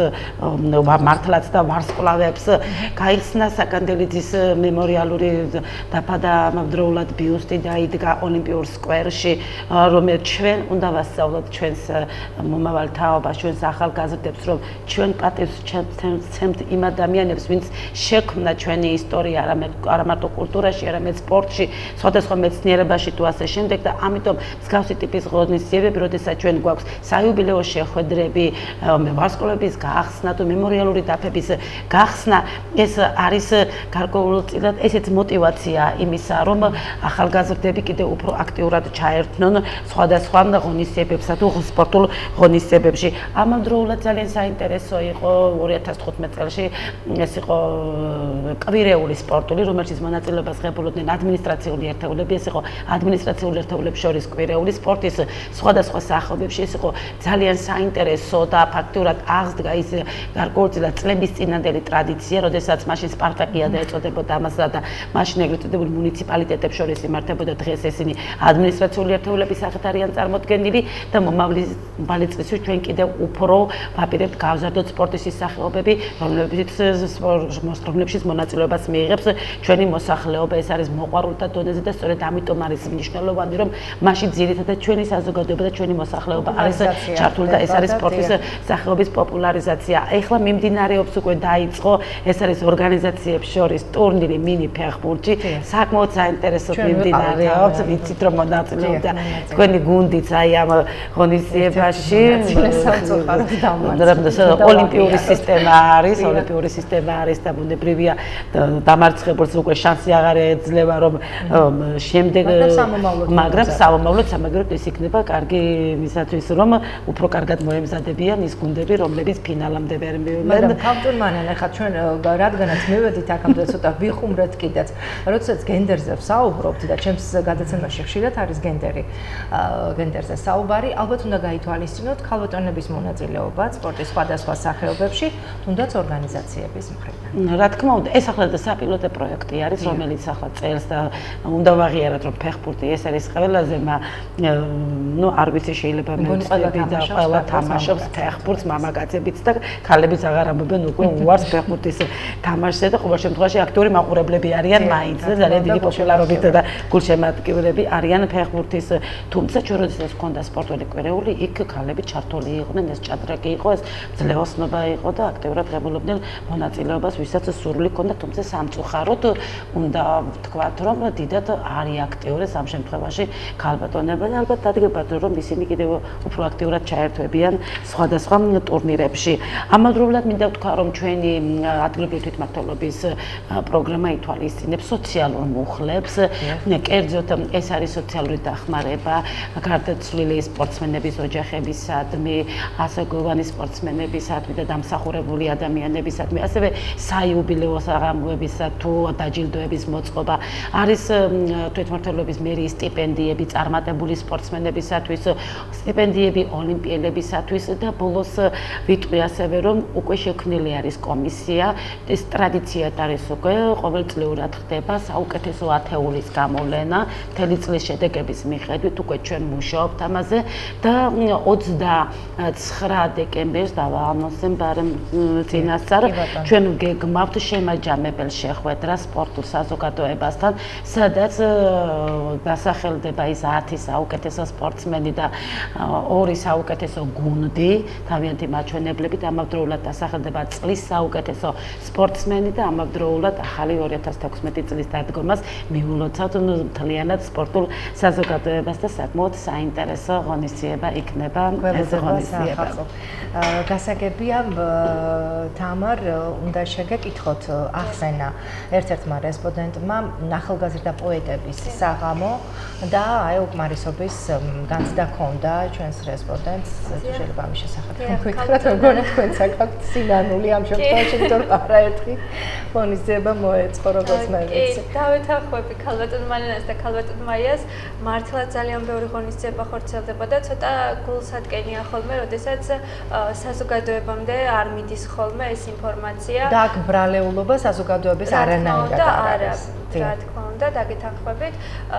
მართლაც და ვარსკვლავებს. გაიხსნა საკანდელიძის მემორიალური დაფა ამავდროულად ბიუსტი დაიდგა ოლიმპიურ სკვერში, რომელიც ჩვენ უნდა ვასწავლოთ ჩვენს მომავალ თაობას, ჩვენს ახალგაზრდებს, რომ ჩვენ პატივს ვცემთ იმ ადამიანებს, ვინც შექმნა ჩვენი ისტორია, არა მარტო კულტურაში, არამედ სპორტში, სხვადასხვა მეცნიერებაში თუ ასე შემდეგ და ამიტომ მსგავსი ტიპის ღონისძიებები, როდესაც ჩვენ გვაქვს საიუბილეო შეხვედრები, ვარსკვლავების გახსნა თუ მემორიალური დაფების გახსნა, ეს არის გარკვეულწილად ესეც мотивация იმისა, რომ ახალგაზრდები კიდევ უფრო აქტიურად ჩაერთვნონ სხვადასხვა ღონისძიებებსა თუ სპორტულ ღონისძიებებში. ამავდროულად ძალიან საინტერესო იყო ორი ათას თხუთმეტ წელს ეს იყო კვირეული სპორტული, რომელშიც მონაწილეობას ღებულობდნენ ადმინისტრაციული ერთეულები, ეს იყო ადმინისტრაციული ერთეულებს შორის კვირეული სპორტის სხვადასხვა სახეობებში. ეს იყო ძალიან საინტერესო და ფაქტურად აღსდგა ის გარკვეულწილად წლების წინანდელი ტრადიცია, როდესაც მაშინ სპარტაკიადა ეწოდებოდა ამასა და მაშინ ეგრეთ წოდებული მუნიციპალიტეტებს შორის იმართებოდა, დღეს ესენი ადმინისტრაციული ერთეულების სახით არიან წარმოდგენილი და მომავალი წლისთვის ჩვენ კიდევ უფრო ვაპირებთ გავზარდოთ სპორტის ის სახეობები, რომლებიც რომლებშიც მონაწილეობას მიიღებს ჩვენი მოსახლეობა. ეს არის მოყვარულთა დონეზე და სწორედ ამიტომ არის მნიშვნელოვანი, რომ მაშინ ძირითადად ჩვენი საზოგადოება და ჩვენი მოსახლეობა არის ჩართული და ეს არის სპორტის სახეობის პოპულარიზაცია. ეხლა მიმდინარეობს უკვე დაიწყო, ეს არის ორგანიზაციებს შორის ტურნირი მინი ფეხბურთში, საკმაოდ საინტერესო მიმდინარეობს, ვიცით რომ მონაწილეობდა თქვენი გუნდიც აი ამ ღონისძიებაში. ოლიმპიური სისტემა არის, ოლიმპიური სისტემა არის და ბუნებრივია დამარცხებულს უკვე შანსი აღარ ეძლევა რომ შემდეგ მაგრამ სამომავლოდ სამაგიეროდ ის იქნება კარგი მისათვის რომ უფრო კარგად მოემზადებიან ის გუნდები რომლებიც ფინალამდე ვერ მივიდნენ. მაგრამ ქავტურმანენ ახლა ჩვენ რადგანაც მივედით აქამდე ცოტა ვიხუმრეთ კიდეც, როდესაც გენდერზე ვსაუბრობთ და ჩემს გადაცემაში ხშირად არის გენდერი, გენდერზე საუბარი, ალბათ უნდა გაითვალისწინოთ ქალბატონების მონაწილეობა სპორტის სხვადასხვა სახეობებში, თუნდაც ორგანიზაციების მხრიდან. რა თქმა უნდა, ეს ახლა და საპილოტო პროექტი არის, რომელიც ახლა წელს და უნდა ვაღიაროთ, რომ ფეხბურთი ეს არის ყველაზე ნუ არ ვიცი შეიძლება მეწყები და ყველა თამაშობს ფეხბურთს, მამაკაცებიც და ქალებიც აღარ ამბობენ უკვე უარს ფეხბურთის თამაშზე და ყოველ შემთხვევაში აქტიური მაყურებლები არიან მაინც და ძალიან დიდი პოპულარობით და გულშემატკივრები არიან ფეხბურთის. თუმცა ჩვენ როდესაც გვქონდა სპორტული კვირეული, იქ ქალები ჩართული იყვნენ, ეს ჭადრაკი იყო, ეს ძლევოსნობა იყო და აქტიურად ღებულობდნენ მონაწილეობას, ვისაც სურვილი ჰქონდა, თუმცა სამწუხაროდ უნდა ვთქვათ, რომ დიდად არის აქტიური ამ შემთხვევაში ქალბატონები და ალბათ დადგებათ, რომ ისინი კიდევ უფრო აქტიურად ჩაერთვებიან სხვადასხვა ტურნირებში. ამავდროულად მინდა ვთქვა, რომ ჩვენი ადგილობრივი თვითმმართველობის პროგრამა ითვალისწინებს სოციალურ მუხლებს, კერძოდ ეს არის სოციალური დახმარება გარდაცვლილი სპორტსმენების ოჯახებისადმი, ასაკოვანი სპორტსმენებისადმი და დამსახურებული ადამიანებისადმი, ასევე საიუბილეო საღამოებისა თუ დაჯილდოების მოწყობა. არის თვითმმართველობის მერიის სტიპენდიები წარმატებული სპორტსმენებისათვის, სტიპენდიები ოლიმპიელებისათვის და ბოლოს ვიტყვი ასევე, რომ უკვე შექმნილი არის კომისია, ეს ტრადიციად არის უკვე ყოველწლიურად ხდება საუკეთესო ათეულის გამოვლენა, მთელი წლის შედეგების მიხედვით უკვე ჩვენ მუშაობთ ამაზე და ოცდაცხრა დეკემბერს დავაანონსებ ბარემ წინასწარ ჩვენ გგმავთ შემაჯამებელ შეხვედრას სპორტულ საზოგადოებასთან, სადაც დასახელდება ის ათი საუკეთესო სპორტსმენი და ორი საუკეთესო გუნდი, თავიანთი მაჩვენებლებით, ამავდროულად დასახელდება წლის საუკეთესო სპორტსმენი და ამავდროულად ახალი ორი ათას თექვსმეტი წლის დადგომას მიულოცავთ მთლიანად სპორტულ საზოგადოებას და საკმაოდ საინტერესო ღონისძიება იქნება ეს ღონისძიება. გასაგებია თამარ, უნდა შეგეკითხოთ ახსენა ერთ-ერთმა რესპონდენტმა ახალგაზრდა პოეტების საღამო და აი უკმარისობის განცდა ქონდა ჩვენს რესპონდენტს შეიძლება ამის შესახებ თქვით, როგორ თქვენს აქვს სინანული ამ შემთხვევაში, იმიტომ რომ არაერთი ღონისძიება მოეწყო, როგორც მე ვიცი. კი, დავეთანხმები ქალბატონ მალენას და ქალბატონ მაიას, მართლა ძალიან ბევრი ღონისძიება ხორციელდება და ცოტა გულსადკენია ხოლმე, როდესაც საზოგადოებამდე არ მიდის ხოლმე ეს ინფორმაცია. და აქ ბრალეულობა საზოგადოების არანაირად არ არის. რა თქმა უნდა, დაგეთანხმებით.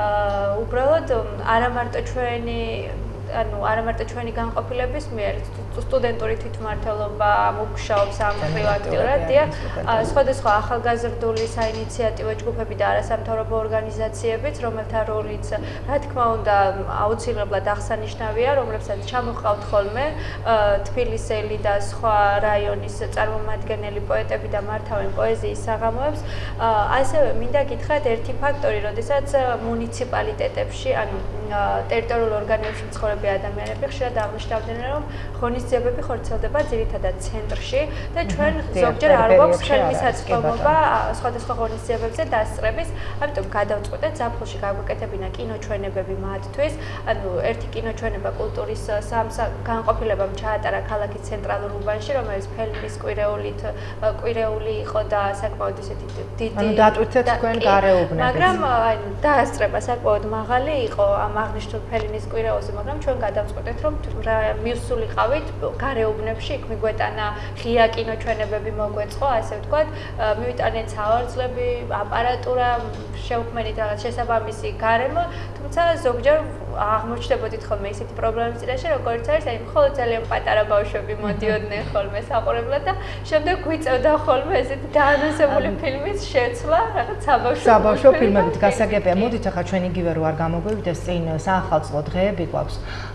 უბრალოდ არა მარტო ჩვენი ანუ არა მარტო ჩვენი განყოფილების მიერ სტუდენტური თვითმმართველობა მუშაობს ამ მხრივ აქტიურად, დიახ, სხვადასხვა ახალგაზრდული საინიციატივო ჯგუფები და არასამთავრობო ორგანიზაციებიც, რომელთა როლიც, რა თქმა უნდა, აუცილებლად აღსანიშნავია, რომლებსაც ჩამოჰყავთ ხოლმე თბილისელი და სხვა რაიონის წარმომადგენელი პოეტები და მართავენ პოეზიის საღამოებს. ასევე მინდა გითხრათ ერთი ფაქტორი, როდესაც მუნიციპალიტეტებში, ანუ ტერიტორიულ ორგანოებში მცხოვრები ადამიანები ხშირად აღნიშნავდნენ, რომ ღონისძიებები ხორციელდება ძირითადად ცენტრში და ჩვენ ზოგჯერ არ გვაქვს ხელმისაწვდომობა სხვადასხვა ღონისძიებებზე დასწრების, ამიტომ გადავწყვეტეთ ზაფხულში გაგვეკეთებინა კინოჩვენებები მათთვის, ანუ ერთი კინოჩვენება კულტურის განყოფილებამ ჩაატარა ქალაქის ცენტრალურ უბანში, რომელიც ფილმის კვირეულით კვირეული იყო და საკმაოდ ისეთი დიდი ანუ დატვირთეთ თქვენ გარეუბნები. მაგრამ ანუ დაასწრება საკმაოდ მაღალი იყო ამ აღნიშნულ ფილმის კვირეულზე, მაგრამ ჩვენ გადავწყვეტეთ, რომ მივსულიყავით გარეუბნებში, იქ მიგვეტანა ღია კინოჩვენებები მოგვეწყო, ასე ვთქვათ, მივიტანეთ სავარძლები, აპარატურა, შევქმნით რაღაც შესაბამისი გარემო, თუმცა ზოგჯერ აღმოჩნდებოდით ხოლმე ისეთი პრობლემების წინაშე, როგორც არის, აი მხოლოდ ძალიან პატარა ბავშვები მოდიოდნენ ხოლმე საყურებლად და შემდეგ გვიწევდა ხოლმე ესეთი დაანონსებული ფილმის შეცვლა, რაღაც საბავშვო საბავშვო ფილმებით გასაგებია. მოდით ახლა ჩვენ იგივე რო არ გამოგვივიდეს წინ საახალწლო დღეები გვაქვს.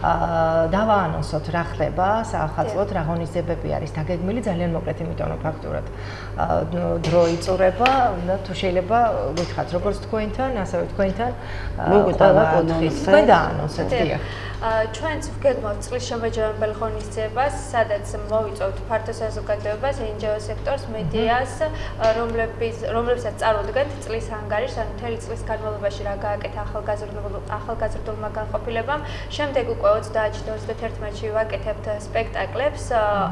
დავაანონსოთ რა ხდება საახალწლოდ, რა ღონისძიებები არის დაგეგმილი, ძალიან მოკლედ, იმიტომ რომ ფაქტურად დრო იწურება და თუ შეიძლება გითხრათ როგორც თქვენთან, ასევე თქვენთან ყველა კუთხის თქვენ დაანონსეთ, დიახ. ჩვენც ვგეგმავთ წლის შემაჯამებელ ღონისძიებას, სადაც მოვიწევთ ფართო საზოგადოებას, εν ჯი ო სექტორს, მედიას, რომლებიც რომლებსაც წარმოადგენთ წლის ანგარიშს, ანუ მთელი წლის განმავლობაში რა გააკეთა ახალგაზრდულმა განყოფილებამ. შემდეგ უკვე ოცდაათში და ოცდათერთმეტში ვაკეთებთ სპექტაკლებს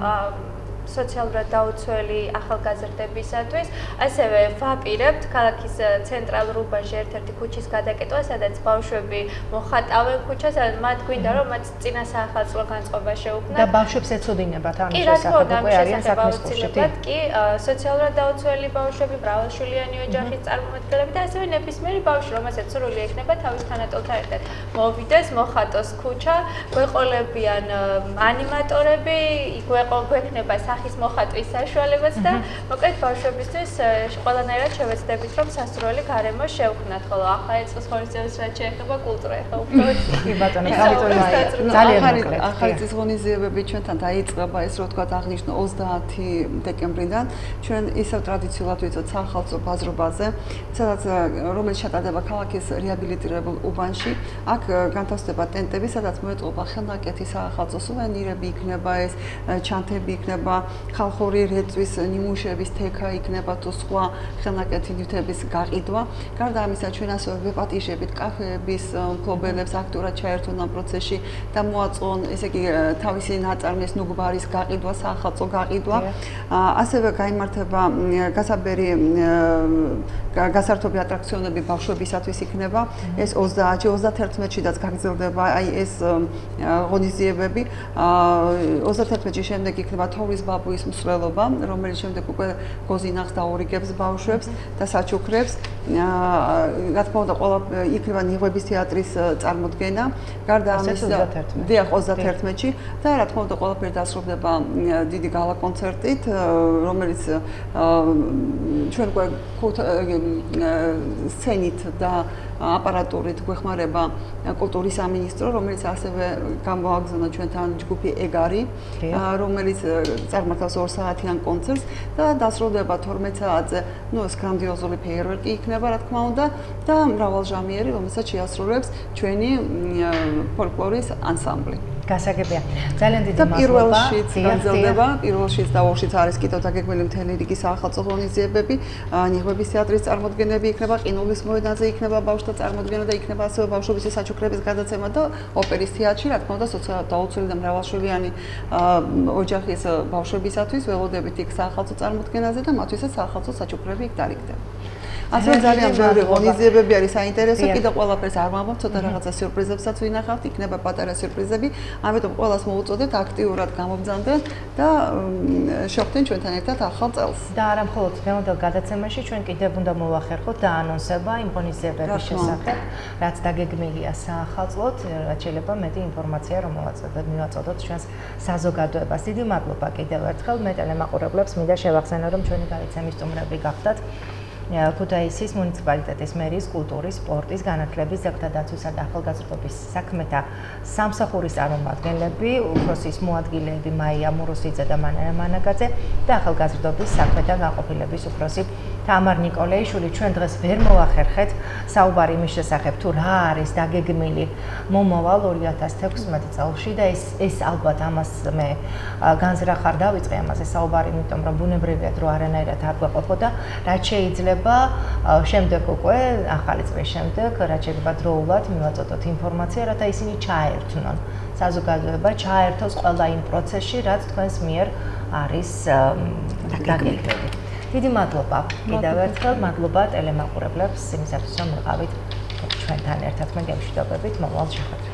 სოციალურად დაუცველი ახალგაზრდებისათვის. ასევე ვაპირებთ ქალაქის ცენტრალურ უბანში ერთ-ერთი ქუჩის გადაკეთვა, სადაც ბავშვები მოხატავენ ქუჩას, მათ გვინდა რომ მათ წინა საახალწლო განწყობა შეუქმნათ. და ბავშვებს ეცოდინებათ ამის შესახებ უკვე არიან საქმის კურსში. კი, სოციალურად დაუცველი ბავშვები, მრავალშვილიანი ოჯახის წარმომადგენლები და ასევე ნებისმიერი ბავშვი, რომელსაც სურვილი ექნება თავის თანატოლთან ერთად მოვიდეს, მოხატოს ქუჩა, გვეყოლებიან ანიმატორები, გვექნება სახის მოხატვის საშუალებაც და მოკლედ ბავშვებისთვის ყველანაირად შევეცდებით, რომ სასურველი გარემო შევქმნათ, ხოლო ახლა ეს წლის ღონისძიებას რაც შეეხება კულტურა, ეხლა უფრო კი ბატონო, ძალიან მოკლედ. ახალი წლის ღონისძიებები ჩვენთან დაიწყება, ეს რო თქვა აღნიშნო ოცდაათი დეკემბრიდან. ჩვენ ისევ ტრადიციულად ვიცით საახალწლო ბაზრობაზე, სადაც რომელიც ჩატარდება ქალაქის რეაბილიტირებულ უბანში. აქ განთავსდება ტენტები, სადაც მოეწყობა ხელნაკეთი საახალწლო სუვენირები, იქნება ეს ჩანთები, იქნება ხალხური რეწვის ნიმუშების თექა, იქნება თუ სხვა ხელნაკეთი ნივთების გაყიდვა. გარდა ამისა, ჩვენ ასევე ვეპატიჟებით კაფეების მფლობელებს აქტიურად ჩაერთონ ამ პროცესში და მოაწყონ, ესე იგი, თავისი ნაწარმის ნუგბარის გაყიდვა, საახალწლო გაყიდვა. ასევე გაიმართება გასაბერი გასართობი ატრაქციონები ბავშვებისათვის იქნება. ეს ოცდაათში, ოცდათერთმეტშიდაც გაგრძელდება აი ეს ღონისძიებები. ოცდათერთმეტში შემდეგ იქნება თოვლის ბაბუის მსვლელობა, რომელიც შემდეგ უკვე გოზინახს დაურიგებს ბავშვებს და საჩუქრებს. რა თქმა უნდა, ყველა იქნება ნიღბების თეატრის წარმოდგენა. გარდა ამისა, დიახ, ოცდათერთმეტში და რა თქმა უნდა, ყველაფერი დასრულდება დიდი გალა კონცერტით, რომელიც ჩვენ უკვე სცენით და აპარატურით გვეხმარება კულტურის სამინისტრო, რომელიც ასევე გამოაგზავნა ჩვენთან ჯგუფი ეგარი, რომელიც წარმართავს ორ საათიან კონცერტს და დასრულდება თორმეტ საათზე. ნუ ეს გრანდიოზული ფეიერვერკი იქნება, რა თქმა უნდა, და მრავალჟამიერი, რომელსაც შეასრულებს ჩვენი ფოლკლორის ანსამბლი. გასაგებია. ძალიან დიდი და მადლობა. პირველშიც განზრდება, პირველშიც და ორშიც არის კიდევ დაგეგმილი მთელი რიგი სახელმწიფო ღონისძიებები, ნიღბების თეატრის წარმოდგენები იქნება, ყინულის მოედანზე იქნება ბავშვთა წარმოდგენა და იქნება ასევე ბავშვების საჩუქრების გადაცემა და ოპერის თეატრში, რა თქმა უნდა, სოციალ-დაუცველი და მრავალშვილიანი ოჯახის ბავშვებისათვის ველოდებით იქ სახელმწიფო წარმოდგენაზე და მათთვისაც სახელმწიფო საჩუქრები იქ დარიგდება. ასე ძალიან ბევრი ღონისძიებები არის საინტერესო, კიდევ ყველაფერს არ ვამბობ, ცოტა რაღაცა სიურპრიზებსაც ვინახავთ, იქნება პატარა სიურპრიზები, ამიტომ ყველას მოუწოდეთ აქტიურად გამოგზავნდეთ და შევხვდეთ ჩვენთან ერთად ახალ წელს. და არა მხოლოდ დღევანდელ გადაცემაში, ჩვენ კიდევ უნდა მოვახერხოთ და ანონსება იმ ღონისძიებების შესახებ, რაც დაგეგმილია საახალწლოდ, რაც შეიძლება მეტი ინფორმაცია რომელაც მივაწოდოთ ჩვენს საზოგადოებას. დიდი მადლობა კიდევ ერთხელ მე ტელემაყურებლებს მინდა შევახსენო, რომ ჩვენი გადაცემის სტუმრები გახდათ ქუთაისის მუნიციპალიტეტის მერის კულტურის, სპორტის, განათლების, ძეგლთა დაცვისა და ახალგაზრდობის საქმეთა სამსახურის წარმომადგენლები, უფროსის მოადგილეები მაია მურუსიძე და მანანა მანაგაძე და ახალგაზრდობის საქმეთა განყოფილების უფროსი თამარ ნიკოლეიშვილი. ჩვენ დღეს ვერ მოვახერხეთ საუბარი იმის შესახებ, თუ რა არის დაგეგმილი მომავალ ორი ათას თექვსმეტ წელში და ეს ეს ალბათ ამას მე განზრახარ დავიწყე ამაზე საუბარი, იმიტომ რომ ბუნებრივია დრო არანაირად არ გვეყოფოდა, რაც შეიძლება შემდეგ უკვე ახალი წლის შემდეგ, რაც შეიძლება დროულად მივაწოდოთ ინფორმაცია, რათა ისინი ჩაერთვნონ საზოგადოება, ჩაერთოს ყველა იმ პროცესში, რაც თქვენს მიერ არის დაგეგმილი. დიდი მადლობა კიდევ ერთხელ, მადლობა ტელემაყურებლებს იმისათვის, რომ ვიყავით ჩვენთან ერთად. მე გემშვიდობებით მომავალ შეხვედრას.